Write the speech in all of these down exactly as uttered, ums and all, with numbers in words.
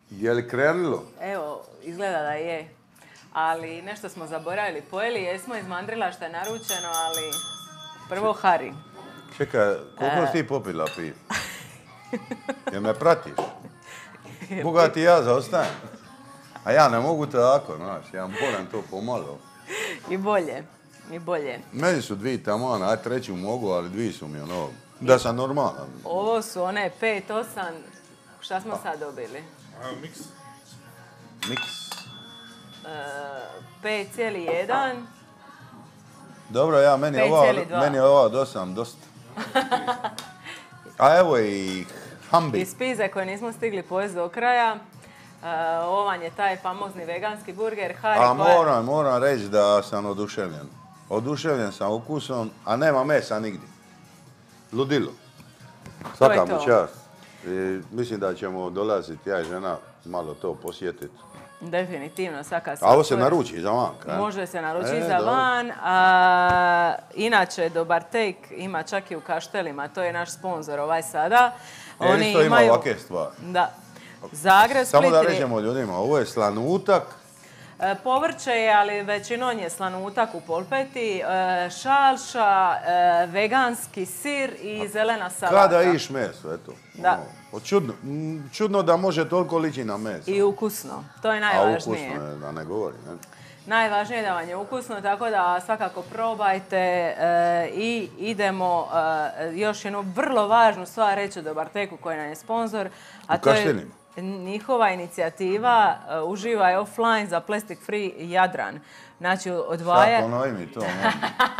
Je li krenulo? Evo, izgleda da je. Ali nešto smo zaboravili. Pojeli jesmo iz mandrila što je naručeno, ali prvo Hari. Čekaj, koliko si ti popila piva? Jer me pratiš? Boga ti ja zaostajem. A ja ne mogu tako, znaš, ja moram to pomalo. I bolje, i bolje. Meni su dvije taman, a treću mogu, ali dvije su mi ono, da sam normalan. Ovo su one pet, osam, šta smo sad dobili? Miks. Miks. pet cijeli jedan. Dobro, ja, meni je ova, pet cijeli dva. meni je ova od osam dosta. A evo i hambi. Iz pize koje nismo stigli pojesti do kraja. Uh, ovo vam je taj famozni veganski burger. Hari A koja... moram, moram reći da sam oduševljen. Oduševljen sam ukusom, a nema mesa nigdje. Ludilo. Svaka mu čast. I mislim da ćemo dolaziti, ja i žena, malo to posjetiti. Definitivno, svaka A ovo se naruči za van, kaj? Može se naručiti E, za dobro. van. A, inače, Dobar Take ima čak i u Kaštelima, to je naš sponzor ovaj sada. E, Oni isto ima imaju... ovakve stvari. Da. Zagreb, Split... Samo da rećemo ljudima, ovo je slanutak. E, Povrće je, ali većinom je slanutak u polpeti, e, šalša, e, veganski sir i zelena salata. Kada iš meso, eto. Da. Ono, čudno, m, čudno da može toliko lići na meso. I ukusno, to je A najvažnije. ukusno je, da ne govorim. Ne? Najvažnije je da vam je ukusno, tako da svakako probajte e, i idemo e, još jednu vrlo važnu stvar reći o Dobar Teku koji nam je sponzor. A U to je Kaštelima. njihova inicijativa uh, Uživaj offline za plastic free Jadran. Znači odvaja... Šta, ponovi mi to. Ne?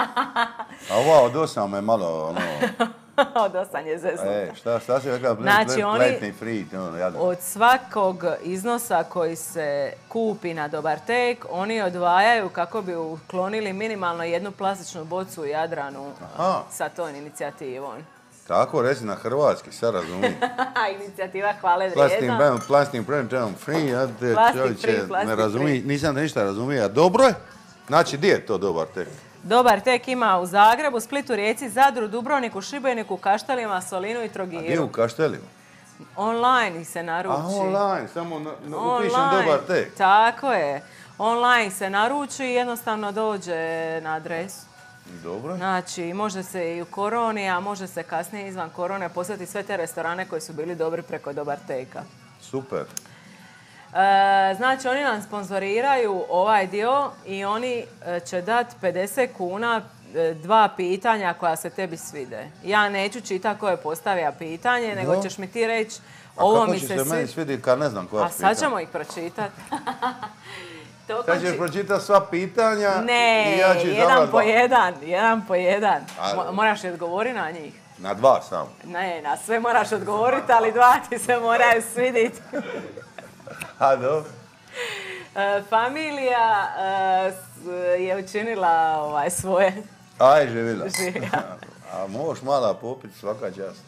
A ova od osam je malo, ono... od osam je zeznuta. E, šta, šta si rekao? Znači, oni Pletni free, ono, jadno. od svakog iznosa koji se kupi na Dobar Tek, oni odvajaju kako bi uklonili minimalno jednu plastičnu bocu u Jadranu Aha. sa tom inicijativom. Tako, reci na hrvatski, sad razumijem. Inicijativa hvale Plastic vrijedna. brand, plastic brand, free, ja te Plastic čovječe, free, plastic ne razumije, free. nisam da ništa razumija. Dobro je? Znači, gdje je to Dobar Tek? Dobar Tek ima u Zagrebu, Splitu, Rijeci, Zadru, Dubrovniku, Šibeniku, Kaštelima, Solinu i A gdje Trogiru. u Kaštelima? Online ih se naruči. A online, samo na, na, upišem Online, Dobar Tek. tako je. Online se naruči i jednostavno dođe na adresu. Dobro. Znači, može se i u koroni, a može se kasnije izvan korone posjetiti sve te restorane koji su bili dobri preko Dobar Teka. Super. E, znači, oni nam sponzoriraju ovaj dio i oni e, će dati pedeset kuna e, dva pitanja koja se tebi svide. Ja neću čitati ko je postavio pitanje, nego No. ćeš mi ti reći A ovo kako mi će se se meni svi... svidjeti kad ne znam koja A sad ćemo ih pročitati. Kad ćeš pročitati sva pitanja Ne, i ja ću jedan izabrat po dva. jedan, jedan po jedan. A- Mo- moraš li odgovoriti na njih? Na dva samo. Ne, na sve moraš odgovoriti, ali dva ti se moraju svidjeti. A dobro. E, familija e, s- je učinila ovaj, svoje. Aj, živila. Živila. A možeš mala popit svaka čast.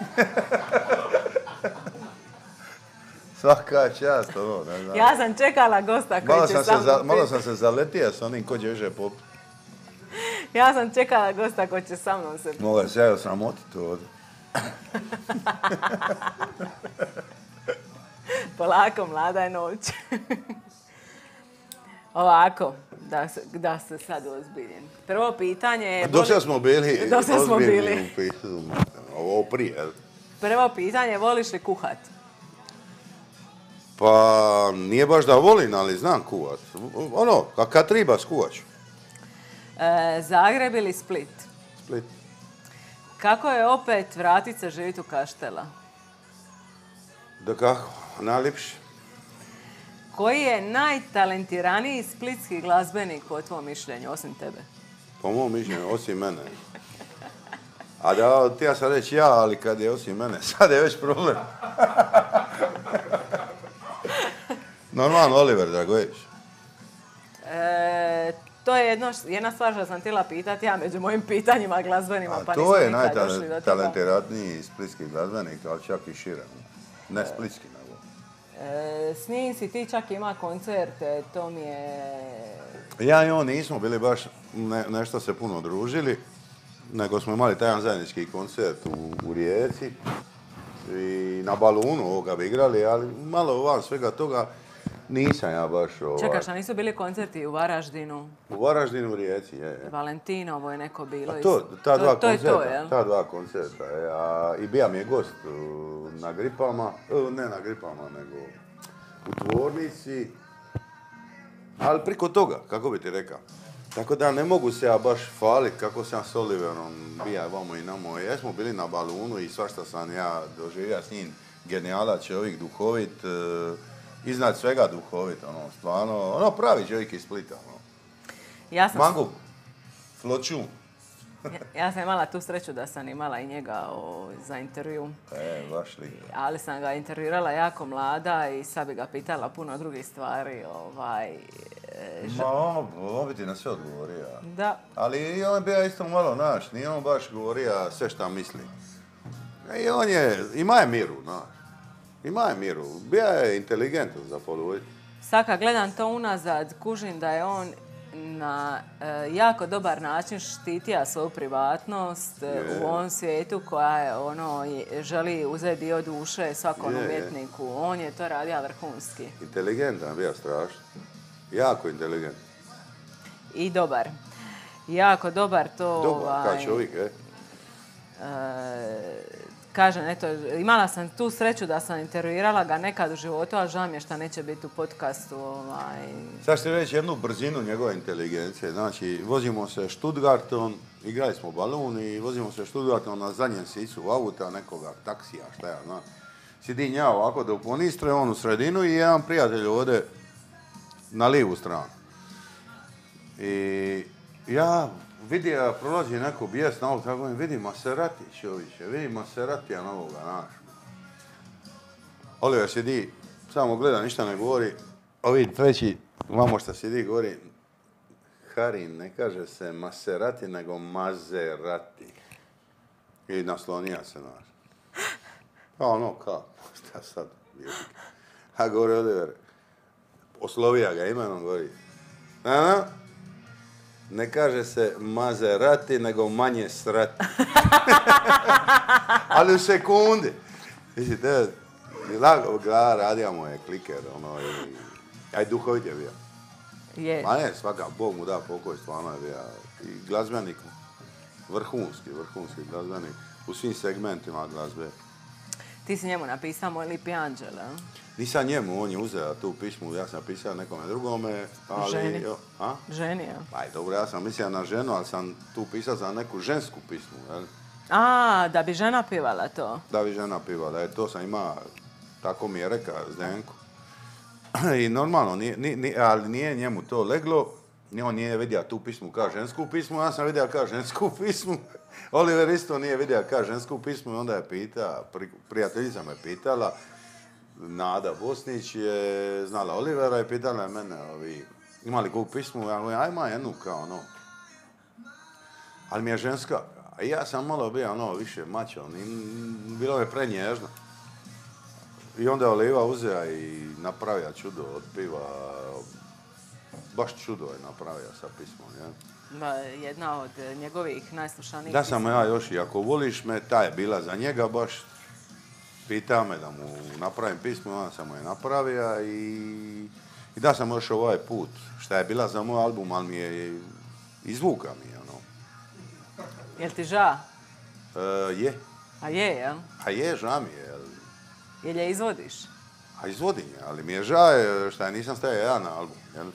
Svaka čast, ono, ne znam. Ja sam čekala gosta koji Malo će sam, sa se za, mnom malo piti. sam se zaletio s onim ko će više popit. Ja sam čekala gosta koji će sa mnom se piti. Moga se ja sramotiti ovdje. Polako, mlada je noć. Ovako, da se, da se sad ozbiljim. Prvo pitanje je... A dok sad smo bili Dok sad smo ozbiljni bili. u pisu. Ovo prije, jel? Prvo pitanje, voliš li kuhat? Pa nije baš da volim, ali znam kuvat. Ono, a kad treba skuvat ću. E, Zagreb ili Split? Split. Kako je opet vratit se živjeti u Kaštela? Da kako, najljepši. Koji je najtalentiraniji splitski glazbenik po tvom mišljenju, osim tebe? Po mom mišljenju, osim mene. A da, ti ja sad reći ja, ali kad je osim mene, sad je već problem. Normalno, Oliver Dragojević. E, to je jedno, jedna stvar što sam htjela pitati ja među mojim pitanjima glazbenima, A pa to nismo je nikad došli do toga. najtalentiratniji splitski glazbenik, ali čak i šire. Ne splitski, nego. E, s njim si ti čak ima koncerte, to mi je... Ja i on nismo bili baš ne, nešto se puno družili, nego smo imali taj jedan zajednički koncert u, u Rijeci. i na balunu ovoga bi igrali, ali malo van svega toga nisam ja baš... Ovaj... Čekaš, a nisu bili koncerti u Varaždinu? U Varaždinu, u Rijeci, je. je. Valentinovo je neko bilo. A to, ta dva to, to koncerta, je to, jel? ta dva koncerta, je. A, i bija mi je gost u, na Gripama, ne na Gripama, nego u tvornici, ali priko toga, kako bi ti rekao. Tako da ne mogu se ja baš faliti kako sam s Oliverom bija vamo i namo. Jesmo bili na balunu i svašta sam ja doživio s njim. Genijalac čovjek, duhovit, e, iznad svega duhovit, ono, stvarno, ono pravi čovjek iz Splita, ono. Ja sam... Mangu, fločun. Ja sam imala tu sreću da sam imala i njega o, za intervju. E, baš li. Ali sam ga intervjuirala jako mlada i sad bi ga pitala puno drugih stvari. Ovaj, e, Ma, on, on bi ti na sve odgovorio. Da. Ali i on je bio isto malo naš, nije on baš govorio sve šta misli. I on je, ima je miru, znaš. Ima je miru, bio je inteligentan za poluvoj. Sad kad gledam to unazad, kužim da je on na e, jako dobar način štitija svoju privatnost e, u ovom svijetu koja je ono, je, želi uzeti dio duše svakom je, umjetniku. Je. On je to radio vrhunski. Inteligentan, bio strašno. Jako inteligentan. I dobar. Jako dobar to... Dobar, ovaj, kao čovjek, e? e Kažem, eto, imala sam tu sreću da sam intervjuirala ga nekad u životu, a žao mi je što neće biti u podcastu. Ovaj... Sad ću reći jednu brzinu njegove inteligencije. Znači, vozimo se Stuttgartom, igrali smo balun i vozimo se Stuttgartom na zadnjem sicu auta nekoga taksija, šta ja znam. Sidi nja ovako do ponistre, on u sredinu i jedan prijatelj ovdje na lijevu stranu. I ja vidio, prolazi neko bijesno auto, tako vidi Maserati čovječe, vidi Maseratija novoga naš. Oliver sidi, samo gleda, ništa ne govori. Ovi treći, vamo šta sidi, govori, Harin, ne kaže se Maserati, nego Mazerati. I naslonija se naš. Pa ono, kao, šta sad? A govori Oliver, oslovija ga imenom, govori, a, ne kaže se Mazerati, nego manje srati. Ali u sekundi. Mislite, lago, radio mu je kliker, ono, i, aj duhovit je bio. Je. Ma ne, svaka, Bog mu da pokoj, stvarno je bio. I glazbenik, vrhunski, vrhunski glazbenik, u svim segmentima glazbe. Ti si njemu napisao Moj lipi anđel, a? Nisam njemu, on je uzeo tu pismu, ja sam pisao nekome drugome, ali... Ženi. Jo, a? Ženi, ja. Aj, dobro, ja sam mislio na ženu, ali sam tu pisao za neku žensku pismu, jel? A, da bi žena pivala to? Da bi žena pivala, e, to sam ima, tako mi je rekao Zdenko. I normalno, nije, nije, ali nije njemu to leglo, on nije vidio tu pismu kao žensku pismu, ja sam vidio kao žensku pismu. Oliver isto nije vidio kao žensku pismu i onda je pita, pri, prijateljica me pitala, Nada Bosnić je znala Olivera i pitala je mene, ovi, ima li koju pismu, ja govorim, aj ima jednu kao ono. Ali mi je ženska, a ja sam malo bio ono više mačo, bilo je prenježno. I onda je Oliva uzela i napravila čudo od piva, baš čudo je napravila sa pismom, ja. Jedna od njegovih najslušanijih da sam ja još i ako voliš me, ta je bila za njega baš. Pita me da mu napravim pismo, onda sam mu je napravio i, i da sam još ovaj put, šta je bila za moj album, ali mi je izvuka mi je, ono. Jel ti ža? E, je. A je, jel? A je, ža mi je. Jel, jel je izvodiš? A izvodim je, ali mi je ža šta je nisam stavio ja na album, jel?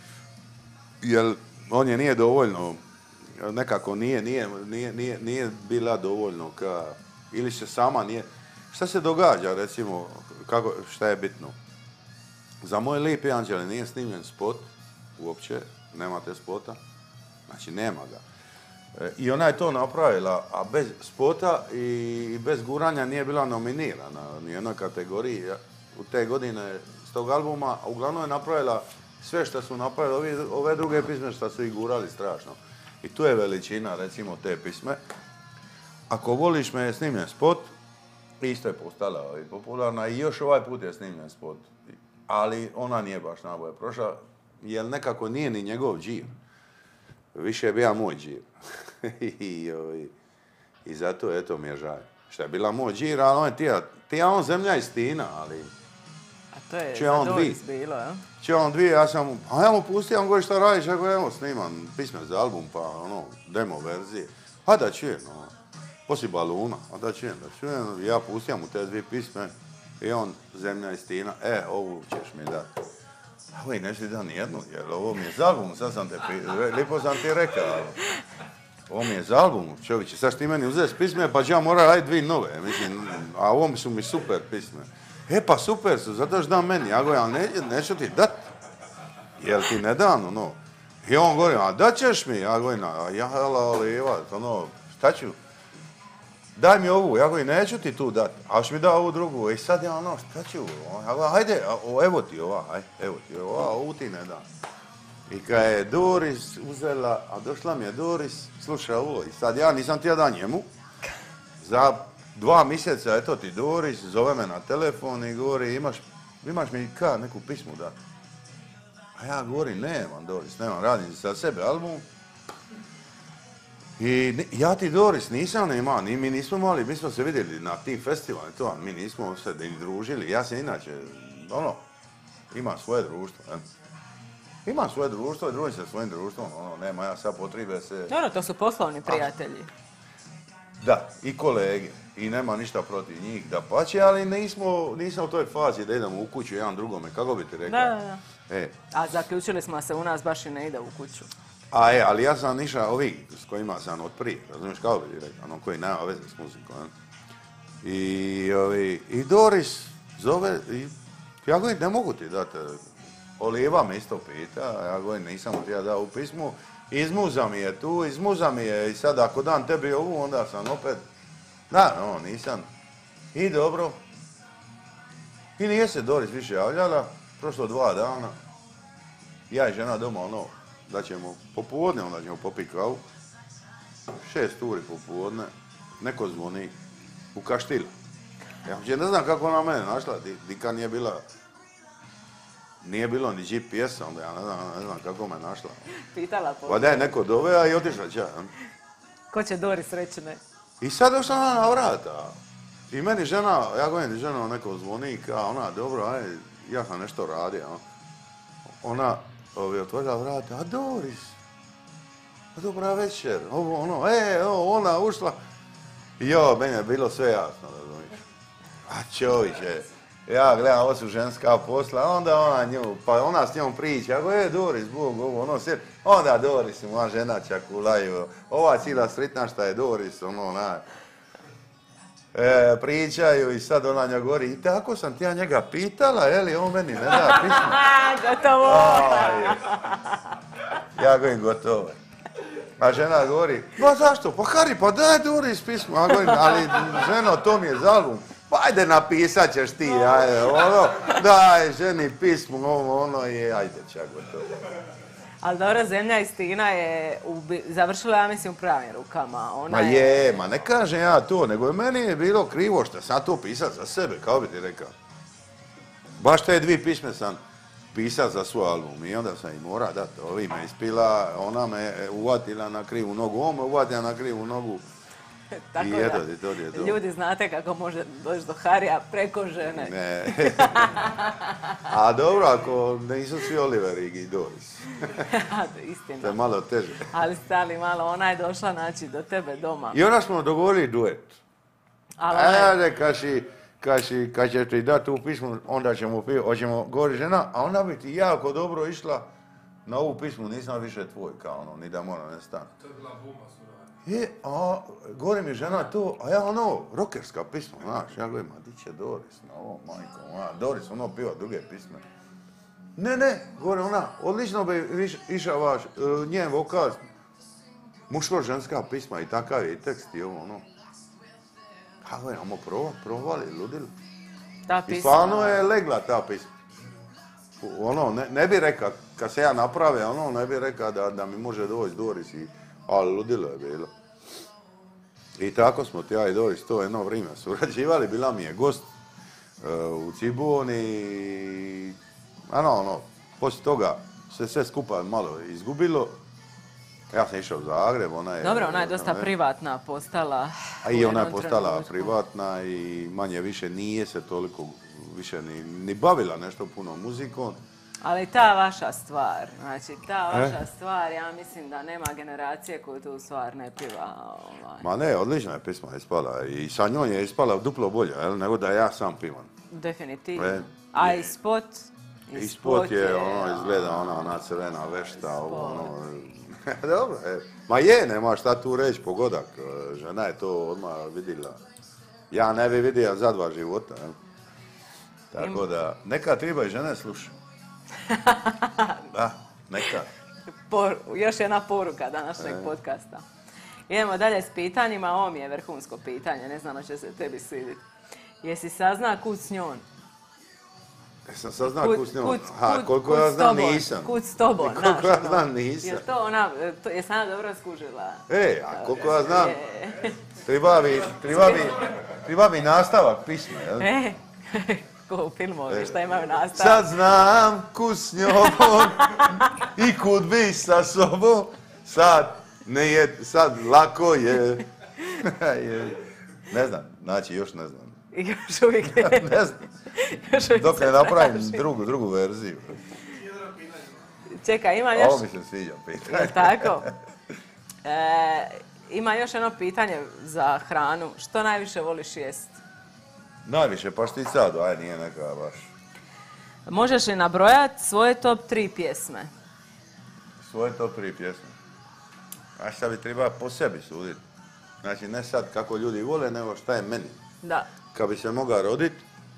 Jel, on je nije dovoljno, nekako nije, nije, nije, nije, nije bila dovoljno ka, ili se sama nije. Šta se događa, recimo, kako, šta je bitno? Za Moj lipi anđel nije snimljen spot, uopće, nemate spota, znači nema ga. E, I ona je to napravila, a bez spota i bez guranja nije bila nominirana ni u jednoj kategoriji. U te godine s tog albuma, uglavnom je napravila sve što su napravili, ove, ove druge pisme što su ih gurali strašno. I tu je veličina, recimo, te pisme. Ako voliš me, je snimljen spot, isto je postala i popularna i još ovaj put je snimljen spot. Ali ona nije baš naboje prošla, jer nekako nije ni njegov džir. Više je bio moj džir. I, i, I zato, eto, mi je žaj. Što je bila moj džir, ali on je Pija on Zemlja i Stina, ali... A to je Če za on Doris dvi. bilo, ja? Če on dvije, ja sam mu, a ja mu pustio, on govori šta radiš, ja go evo snimam pisme za album, pa ono, demo verzije. A da čujem, ono, poslije baluna, a da čujem, da čujem, ja pustio mu te dvije pisme i on, Zemlja i Stina, e, ovu ćeš mi dati. A ovo i neću da nijednu, jer ovo mi je za album, sad sam te, lijepo sam ti rekao. Ovo mi je za album, čovječe, sad što ti meni uzeti pisme, pa ću ja morat raditi dvije nove, mislim, a ovo su mi super pisme. E pa super su, zato što dam meni, ja govorim, ali ne, neću ti dat, jel ti ne dam, ono. I on govori, a dat ćeš mi, ja govorim, a ja, ali, evo, ono, šta ću? Daj mi ovu, ja govorim, neću ti tu dat, a još mi da ovu drugu, i sad ja ono, šta ću, ja govorim, hajde, evo ti ova, aj, evo ti ova, ovu ti ne dam. I kad je Doris uzela, a došla mi je Doris, slušaj ovo, i sad ja nisam htio da njemu, za dva mjeseca, eto ti Doris, zove me na telefon i govori, imaš, imaš mi ka neku pismu dati? A ja govorim, nemam Doris, nemam, radim za sebe album. I ja ti Doris nisam imao, ni mi nismo mali, mi smo se vidjeli na tim festivalima, to, mi nismo se ni družili, ja sam inače, ono, imam svoje društvo, ne? Imam svoje društvo i družim se svojim društvom, ono, nema ja sad potrebe se... Dobro, to su poslovni prijatelji. Da, i kolege, i nema ništa protiv njih, da pače, ali nismo, nisam u toj fazi da idemo u kuću jedan drugome, kako bi ti rekao? Da, da, da. E. A zaključili smo se, u nas baš i ne ide u kuću. A je, ali ja sam išao ovi s kojima sam od prije, razumiješ kako bi ti rekao, ono koji nema veze s muzikom, ne? I, ovi, i Doris zove, i ja govorim, ne mogu ti dati, Oliva me isto pita, ja govorim, nisam ti ja dao u pismu, izmuza mi je tu, izmuza mi je i sad ako dam tebi ovu, onda sam opet, da, no, nisam. I dobro. I nije se Doris više javljala, prošlo dva dana, ja i žena doma, ono, da ćemo popodne, onda ćemo popiti kavu, šest uri popodne, neko zvoni u Kaštilu. Ja ne znam kako ona mene našla, dika nije bila, nije bilo ni G P S-a, onda ja ne znam, ne znam kako me našla. Pitala po... Pa da je neko doveo i otišla će. Ko će Doris reći ne? I sad došla ona na vrata. I meni žena, ja govorim žena, neko zvoni, kao ona, dobro, aj, ja sam nešto radio. Ona ovi, otvorila vrata, a Doris, dobra večer, ovo ono, e, ovo, ona ušla. I jo, meni je bilo sve jasno, razumiješ. A čovječe, ja gledam, ovo su ženska posla, onda ona nju, pa ona s njom priča, ja go, e, Doris, Bog, ovo, ono, sve, onda Doris, moja žena čakulaju, ova cijela sretna šta je Doris, ono, ona, e, pričaju i sad ona nja govori, i tako sam ti ja njega pitala, je li, on meni ne da pismo. Gotovo! Ja govorim, gotovo. A žena govori, pa zašto, pa Hari, pa daj Doris pismo, ja govorim, ali ženo, to mi je za album. Pa ajde napisat ćeš ti, ajde, ono, daj ženi pismo, ovo, ono je, ajde čak gotovo. Ali dobra, Zemlja i Stina je ubi... završila, ja mislim, u pravim rukama. Ona ma je, ma ne kažem ja to, nego meni je bilo krivo što sam to pisat za sebe, kao bi ti rekao. Baš te dvije pisme sam pisat za svoj album i onda sam i mora dati, ovi me ispila, ona me uvatila na krivu nogu, on me uvatila na krivu nogu. Tako I da, eto ti, to je to. ljudi znate kako može doći do Harija preko žene. Ne. A dobro, ako nisu svi Oliver i Doris. Istina. To je malo teže. Ali stali malo, ona je došla naći do tebe doma. I onda smo dogovorili duet. Ali ona je- Ajde, kaži, kaži, kad će ti dati tu pismu, onda ćemo piti, hoćemo govori žena, a ona bi ti jako dobro išla na ovu pismu, nisam više tvoj, kao ono, ni da mora ne stane. To je bila buma suradnja. I, a, govori mi žena to, a ja ono, rokerska pisma, znaš, ja govorim, a di će Doris, na ovo, majko, moja, Doris, ono piva druge pisme. Ne, ne, govori ona, odlično bi viš, išao vaš, uh, njen vokal, muško-ženska pisma i takav je i tekst i ovo, ono. A govorim, ajmo probat, probali, ludili. ta I pisma. stvarno je legla ta pisma. Ono, ne, ne bi rekao, kad se ja naprave, ono, ne bi rekao da, da mi može doći Doris i, ali ludilo je bilo. I tako smo ti ja i Doris to jedno vrijeme surađivali, bila mi je gost uh, u Ciboni i, ano, ono, poslije toga se sve skupa malo izgubilo. Ja sam išao u Zagreb, ona je... Dobro, ona je dosta privatna postala. A i ona je postala privatna i manje više nije se toliko više ni, ni bavila nešto puno muzikom. Ali ta vaša stvar, znači ta vaša eh? stvar, ja mislim da nema generacije koju tu stvar ne piva. Ovaj. Ma ne, odlična je pisma ispala i sa njom je ispala duplo bolje, jel, nego da ja sam pivam. Definitivno. E, A i spot? I, I spot je, je ono, izgleda ona, ona crvena vešta, ono... Dobro, e. Ma je, nema šta tu reći, pogodak. Žena je to odmah vidjela. Ja ne bi vidio za dva života, jel? Tako da, neka treba i žene sluša. Da, neka. Por, još jedna poruka današnjeg e. podcasta. Idemo dalje s pitanjima, ovo mi je vrhunsko pitanje, ne znam će se tebi svidjeti. Jesi sazna kud s njom? Jesam saznao kud s njom? Ha, koliko ja znam nisam. Kud s tobom, znaš. Koliko ja znam nisam. Je to ona, to, jesam ona dobro skužila? E, a koliko ja znam, treba bi, treba bi, treba bi nastavak pisma, jel? E, ko u filmovi, e. Šta imaju nastavak? Sad znam kud s njom i kud bi sa sobom, sad ne je, sad lako je. Ne znam, znači još ne znam. Još uvijek ne. Ne znam. Dok ne napravim drugu, drugu verziju. Čekaj, ima još... Ovo mi se sviđa pitanje. Tako. E, ima još jedno pitanje za hranu. Što najviše voliš jest? Najviše pašticadu, aj nije neka baš. Možeš li nabrojati svoje top tri pjesme? Svoje top tri pjesme? A šta bi treba po sebi suditi. Znači, ne sad kako ljudi vole, nego šta je meni. Da. Kad bi se mogao roditi,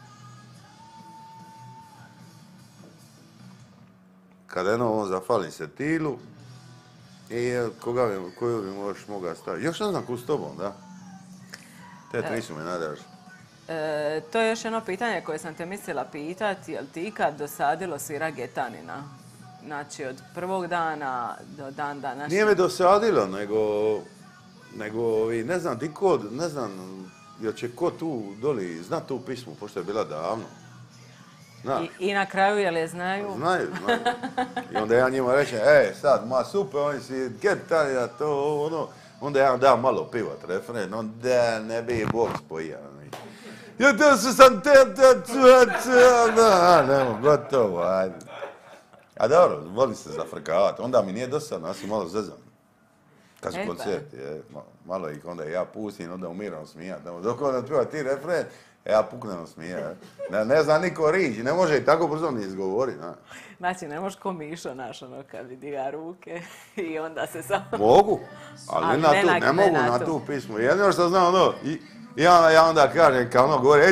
kad jedno on zafali se tilu i koga bi, koju bi možeš mogao staviti. Još ne znam kud s tobom, da? Te tri su mi najdraži. E, to je još jedno pitanje koje sam te mislila pitati, jel ti ikad dosadilo svira getanina? Znači od prvog dana do dan današnjeg. Nije me dosadilo, nego, nego ne znam, ti kod, ne znam, jel će ko tu doli zna tu pismu, pošto je bila davno. I, I na kraju, jel je znaju? Znaju, znaju. I onda ja njima rečem, e, sad, ma super, oni si getanina, to, ono. Onda ja dam malo pivat, refren, onda ne bi Bog spojio. Ja to su sam te, te, te, te, nemo, gotovo, ajde. A dobro, voli se zafrkavati, onda mi nije dosadno, ja sam malo zezan. Kad su koncerti, je, malo ih onda ja pustim, onda umiram smijat. Dok onda pjeva ti refren, ja puknem smijat. Ne, ne zna niko riječi, ne može i tako brzo ni izgovoriti. Znači, ne možeš ko Mišo, naš, ono, kad vidi ja ruke i onda se samo... Mogu, ali, ali ne, na tu, ne, ne mogu ne na, na tu pismu. Jedino što znam, ono, i, ja, ja onda kažem, kao ono govori,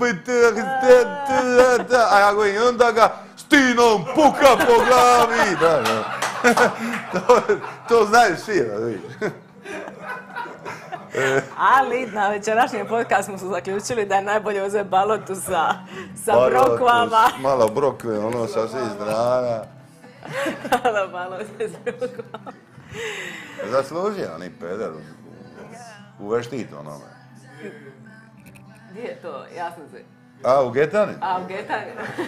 a ja govorim, onda ga stinom puka po glavi. Da, da. to, to znaju svi, da vidiš. Ali na večerašnjem podcastu smo zaključili da je najbolje uzeti balotu sa, sa brokvama. Malo brokve, ono sa svih strana. Malo balote s brokvama. Zaslužio oni peder u veštit onome. Gdje je to? Jasno se. A, u Getani? A, u Getani.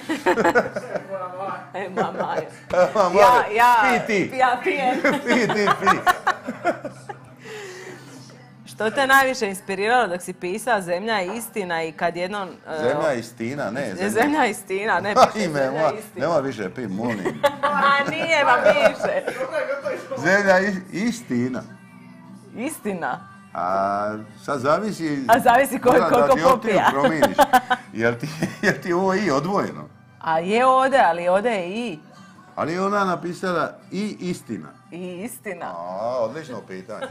E, mama je. Ja, ja, pi ti. Ja pijem. Pi ti, pi. Što te najviše inspiriralo dok si pisao Zemlja je istina i kad jednom... Uh, zemlja je istina, ne. Zemlja, zemlja je istina, ne piše ime, Zemlja je istina. Nema više pi, molim. A nije, ma piše. Zemlja je istina. Istina? A sad zavisi... A zavisi koliko, koliko popija. Da ti promijeniš. Jel ti, jel ti ovo i odvojeno? A je ode, ali ode je i. Ali je ona napisala i istina. I istina. A, odlično pitanje.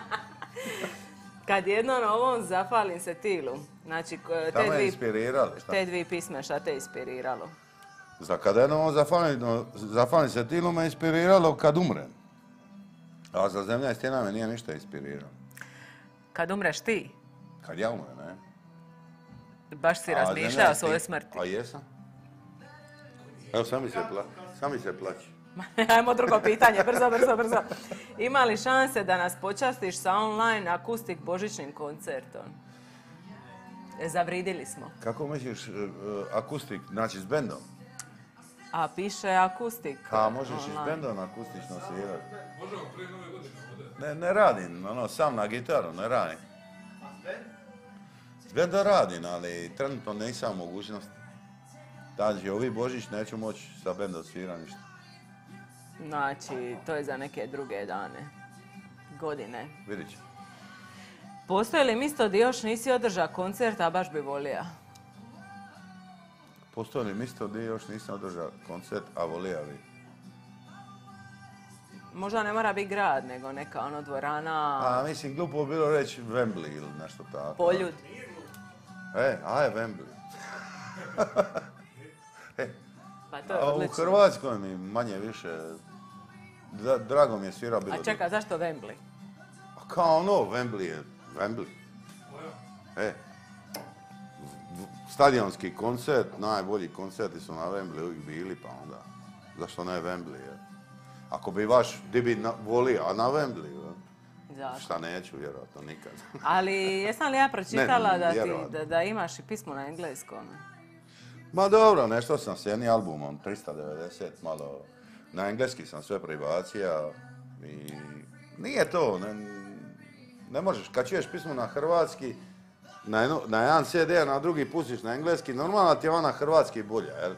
Kad jednom ovom zapalim se tilu, znači te Tamo je dvi, inspirirali, šta? Te dvi pisme, šta te inspiriralo? Za kad jednom ovom zapalim, zapalim se tilu me inspiriralo kad umrem. A za Zemlja i istina me nije ništa inspiriralo. Kad umreš ti? Kad ja umrem, ne? Baš si razmišljao o svojoj smrti. A jesam? Evo, sami se plaći. Sami se plaći. Ajmo drugo pitanje, brzo, brzo, brzo. Ima li šanse da nas počastiš sa online akustik božićnim koncertom? Zavridili smo. Kako misliš uh, akustik, znači s bendom? A piše akustik. A možeš i s online. bendom akustično svirati. Možemo prije nove godine ovdje. Ne, ne radim, ono, sam na gitaru, ne radim. A s bend? S bendom radim, ali trenutno nisam mogućnost. Znači, ovi Božić neću moći sa bendom svirati ništa. Znači, to je za neke druge dane. Godine. Vidit ću. Postoji li mjesto gdje još nisi održao koncert, a baš bi volio? Postoji li mjesto gdje još nisam održao koncert, a volio bi? Možda ne mora biti grad, nego neka ono dvorana... A mislim, glupo bi bilo reći Wembley ili nešto tako. Poljud. E, a je Wembley. e, Pa to je a u odlično. Hrvatskoj mi manje više, dra- drago mi je svira bilo. A čekaj, zašto Wembley? A kao ono, Wembley je Wembley. E, v- stadionski koncert, najbolji koncerti su na Wembley uvijek bili, pa onda, zašto ne Wembley? Je? Ako bi vaš, di bi na, volio, a na Wembley, je? Zato. Šta neću, vjerojatno, nikad. Ali jesam li ja pročitala Ne, da, ti, vjerovatno. da, da imaš i pismo na engleskom? Ma dobro, nešto sam s jednim albumom, tristo devedeset, malo, na engleski sam sve prebacio i nije to, ne, ne možeš, kad čuješ pismo na hrvatski, na, jedno, na jedan ce de, a na drugi pustiš na engleski, normalno ti je ona na hrvatski bolja, jel?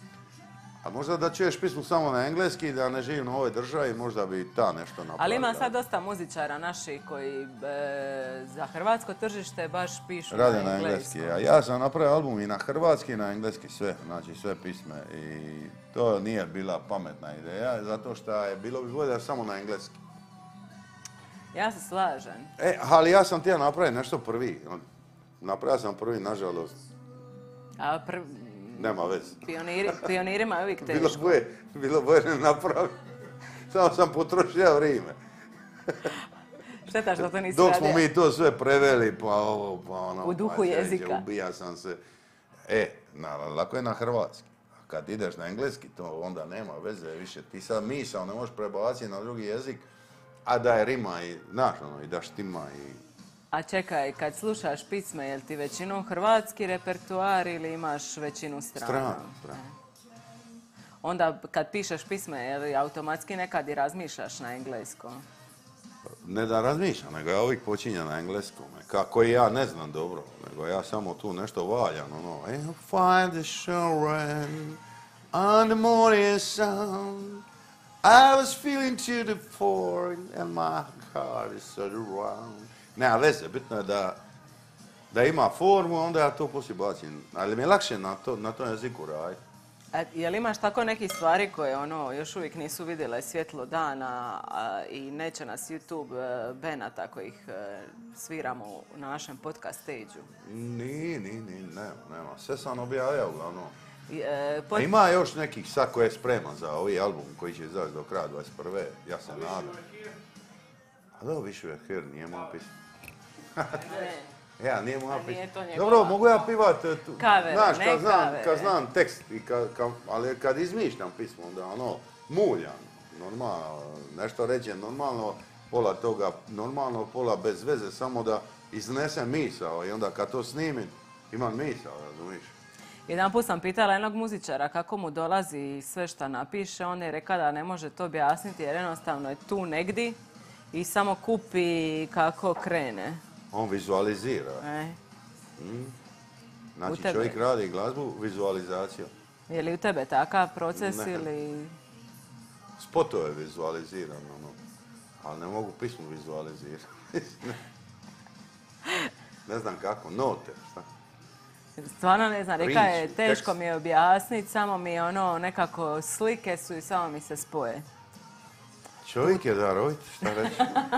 A možda da čuješ pismo samo na engleski, da ne živim u ovoj državi, možda bi ta nešto napravila. Ali ima sad dosta muzičara naših koji e, za hrvatsko tržište baš pišu Rade na na engleskom. engleski, a ja sam napravio album i na hrvatski i na engleski sve, znači sve pisme i to nije bila pametna ideja, zato što je bilo bi bolje samo na engleski. Ja se slažem. E, ali ja sam htio napraviti nešto prvi, napravio sam prvi, nažalost, A pr... nema veze. pioniri, pionirima je uvijek Bilo teško. boje, bilo boje ne napraviti, samo sam potrošio vrijeme. Šteta što to nisi Dok smo radio. mi to sve preveli, pa ovo, pa ono... U duhu pa sreće, jezika. Ubija sam se. E, na, lako je na hrvatski. A kad ideš na engleski, to onda nema veze više. Ti sad misao ne možeš prebaciti na drugi jezik, a da je rima i, znaš, ono, i da štima i... A čekaj, kad slušaš pisme, jel ti većinom hrvatski repertoar ili imaš većinu strana? Strano, strano. Onda kad pišeš pisme, jel automatski nekad i razmišljaš na engleskom? Ne da razmišljam, nego ja uvijek počinjem na engleskom. Kako i ja ne znam dobro, nego ja samo tu nešto valjam, ono, I'll find the shore on the morning sun. I was feeling to the fore and my heart is so around. Nema veze, bitno je da, da ima formu, onda ja to poslije bacim. Ali mi je lakše na, to, na tom jeziku raditi. A jel imaš tako nekih stvari koje ono još uvijek nisu vidjele svjetlo dana a, i neće nas YouTube e, benat ako ih e, sviramo na našem podcast stage-u? Ni, ni, ni, nema, nema. Sve sam objavio uglavnom. I, e, A pod- ima još nekih sad koje je spreman za ovaj album koji će izaći do kraja dvadeset prve. Ja se nadam. A da, Wish You Were Here nije moja pisma. Ne. Ja, nije moja A nije pisma. to njegova. Dobro, mogu ja pivat tu. Kavere, Znaš, ne kad znam, kavere. kad znam tekst, i kad, kad, ali kad izmišljam pismo, onda ono, muljam. Normalno, nešto rećem normalno, pola toga normalno, pola bez veze, samo da iznesem misao i onda kad to snimim, imam misao, razumiješ? Jedan put sam pitala jednog muzičara kako mu dolazi sve što napiše, on je rekao da ne može to objasniti jer jednostavno je tu negdje i samo kupi kako krene. On vizualizira. E. Mm. U Znači tebe. čovjek radi glazbu, vizualizacijom. Je li u tebe takav proces Ne. ili... Spotove vizualiziram, ono. Ali ne mogu pismu vizualizirati. Ne znam kako, note, šta? Stvarno ne znam, reka je Riječi, teško tekst. mi je objasniti, samo mi je ono nekako slike su i samo mi se spoje. Čovjek je darovit, šta reći?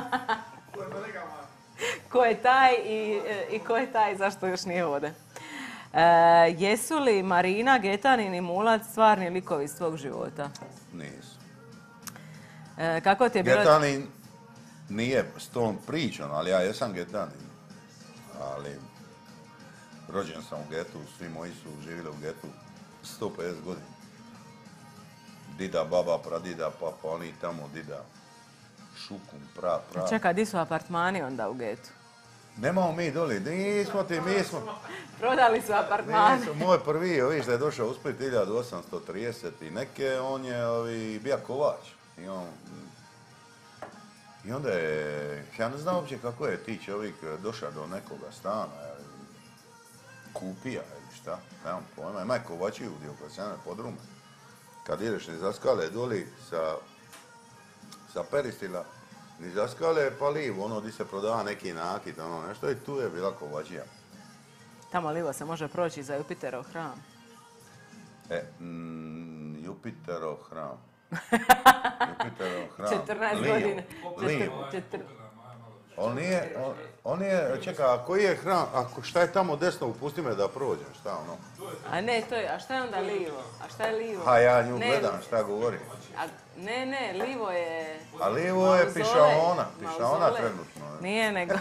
Ko je taj i, i ko je taj zašto još nije ovdje? E, jesu li Marina, Getanin i Mulac stvarni likovi iz tvog života? Nisu. E, kako ti je bilo... Getanin nije s tom pričom, ali ja jesam Getanin. Ali rođen sam u getu, svi moji su živjeli u getu sto pedeset godina. Dida, baba, pradida, papa, oni tamo, dida, šukum, pra, pra. Čekaj, di su apartmani onda u getu? Nemamo mi doli, nismo ti, mi smo... Prodali su apartmane. Nisu, moj prvi, ovi što je došao u Split hiljadu osamsto trideset i neke, on je ovi, bija kovač. I, on, I onda je, ja ne znam uopće kako je ti čovjek došao do nekoga stana, kupija ili šta, nemam pojma, ima je kovačiju gdje oko sjane podrume. Kad ideš niz skale doli sa, sa Peristila, niz skale pa livo, ono gdje se prodava neki nakit, ono nešto, i tu je bila kovačija. Tamo livo se može proći za Jupiterov hram. E, mm, Jupiterov hram. Jupiterov hram. četrnaest Livo. godina. Livo. Četr... On nije, on, on je, čeka, a koji je hram, a šta je tamo desno, upusti me da prođem, šta ono? A ne, to je, a šta je onda livo? A šta je livo? Ha, ja nju ne, gledam, šta govori. A, ne, ne, livo je... A livo je mauzolej. pišaona, pišaona Mauzolej. trenutno. Je. Nije, nego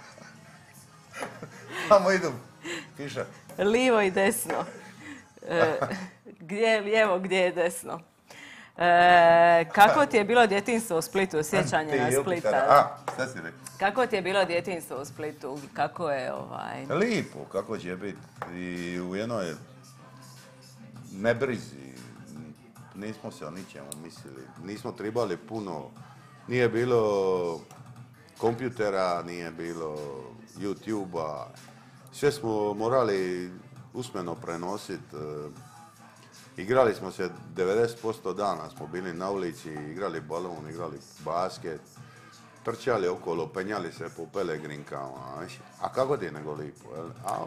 Tamo idu, piša. livo i desno. E, gdje je lijevo, gdje je desno. E, kako ti je bilo djetinjstvo u Splitu, sjećanje Ti na Jupitera. Splita? A, šta si rekao? Kako ti je bilo djetinjstvo u Splitu? Kako je ovaj... Lipo, kako će biti. I u jednoj nebrizi, nismo se o ničemu mislili. Nismo trebali puno, nije bilo kompjutera, nije bilo YouTube-a. Sve smo morali usmeno prenositi. Igrali smo se devedeset posto dana, smo bili na ulici, igrali balon, igrali basket. Trčali okolo, penjali se po pelegrinkama, a kako ti je nego lipo, jel? A,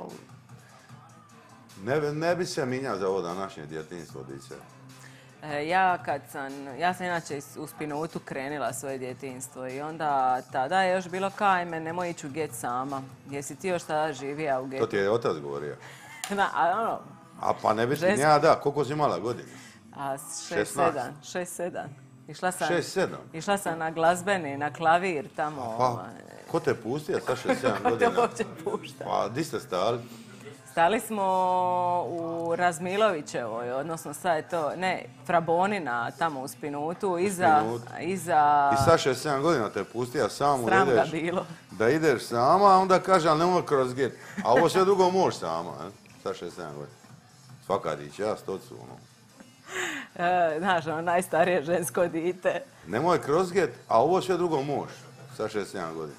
ne, ne bi se minjao za ovo današnje djetinjstvo, dice. E, ja kad sam, ja sam inače u Spinutu krenila svoje djetinjstvo i onda tada je još bilo kajme, nemoj ići u get sama. Jesi ti još tada živija u getu? To ti je otac govorio. Da, a ono, A pa ne bi ti, Žensko. ja da, koliko si imala godina? a šesnaest. šest sedam, šest sedam. Išla sam, šest sedam? išla sam na glazbeni, na klavir tamo. Pa, ovaj. ko te pustio sa šest sedam Ko te godina? uopće pušta? Pa, di ste stali? Stali smo u Razmilovićevoj, odnosno sad je to, ne, Frabonina tamo u Spinutu, iza, Spinutu. iza, I sa šest sedam godina te pustio samo da sram ga ideš, bilo. da ideš sama, a onda kaže, ali nemoj kroz get. A ovo sve drugo možeš sama, eh? Sa šest sedam godina. Svaka ti čast, to su ono. E, znaš, ono najstarije žensko dite. Nemoj kroz get, a ovo sve drugo možeš. Sa šest sedam godina.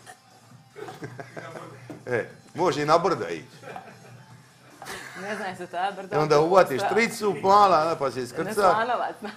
E, može i na brda ići. Ne znam se ta brda. I onda uvatiš tricu, mala, pa se Ne iskrca. slanovac, znaš.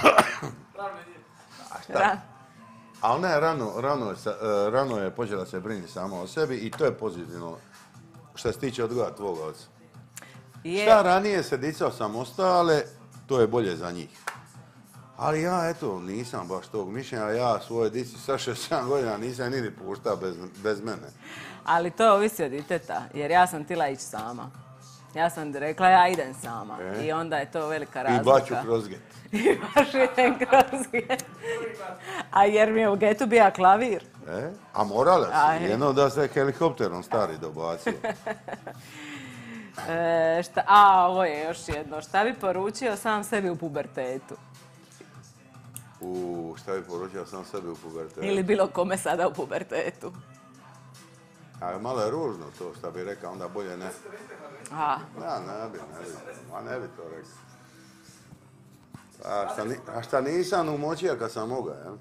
A šta? Ra- A ona je rano, rano, je sa- e, rano je počela se brinuti sama o sebi i to je pozitivno što se tiče odgoja tvoga oca. Je, Šta ranije se dicao samostale, to je bolje za njih. Ali ja, eto, nisam baš tog mišljenja, ja svoje dici sa šest sedam godina nisam niti pušta bez, bez mene. ali to ovisi od diteta, jer ja sam tila ići sama. Ja sam rekla, ja idem sama. E? I onda je to velika I razlika. baću kroz get. I baš idem kroz get. A jer mi je u getu bija klavir. E? A morala A, si, e. jedno da se helikopterom stari dobacio. E, šta, a, ovo je još jedno. Šta bi poručio sam sebi u pubertetu? U, šta bi poručio sam sebi u pubertetu? Ili bilo kome sada u pubertetu? A malo je ružno to, šta bi rekao, onda bolje ne. A, Ja, ne bi, ne bi, ma ne bi to rekao. A šta, ni, a šta nisam umočio kad sam mogao, jel?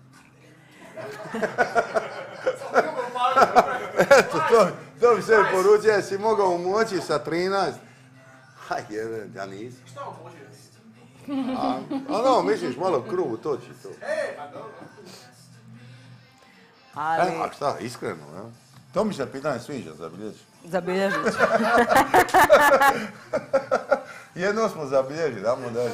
Eto, to, to bi sebi poručio, jesi mogao umoći sa trinaest. Aj, jebe, ja nisam. Šta umočio? A, ono, misliš, malo kruvu toči to. E, pa dobro. ali E, a šta, iskreno, jel? To mi se pitanje sviđa, zabilježi. zabilježit ću. Jedno smo zabilježili, damo dalje.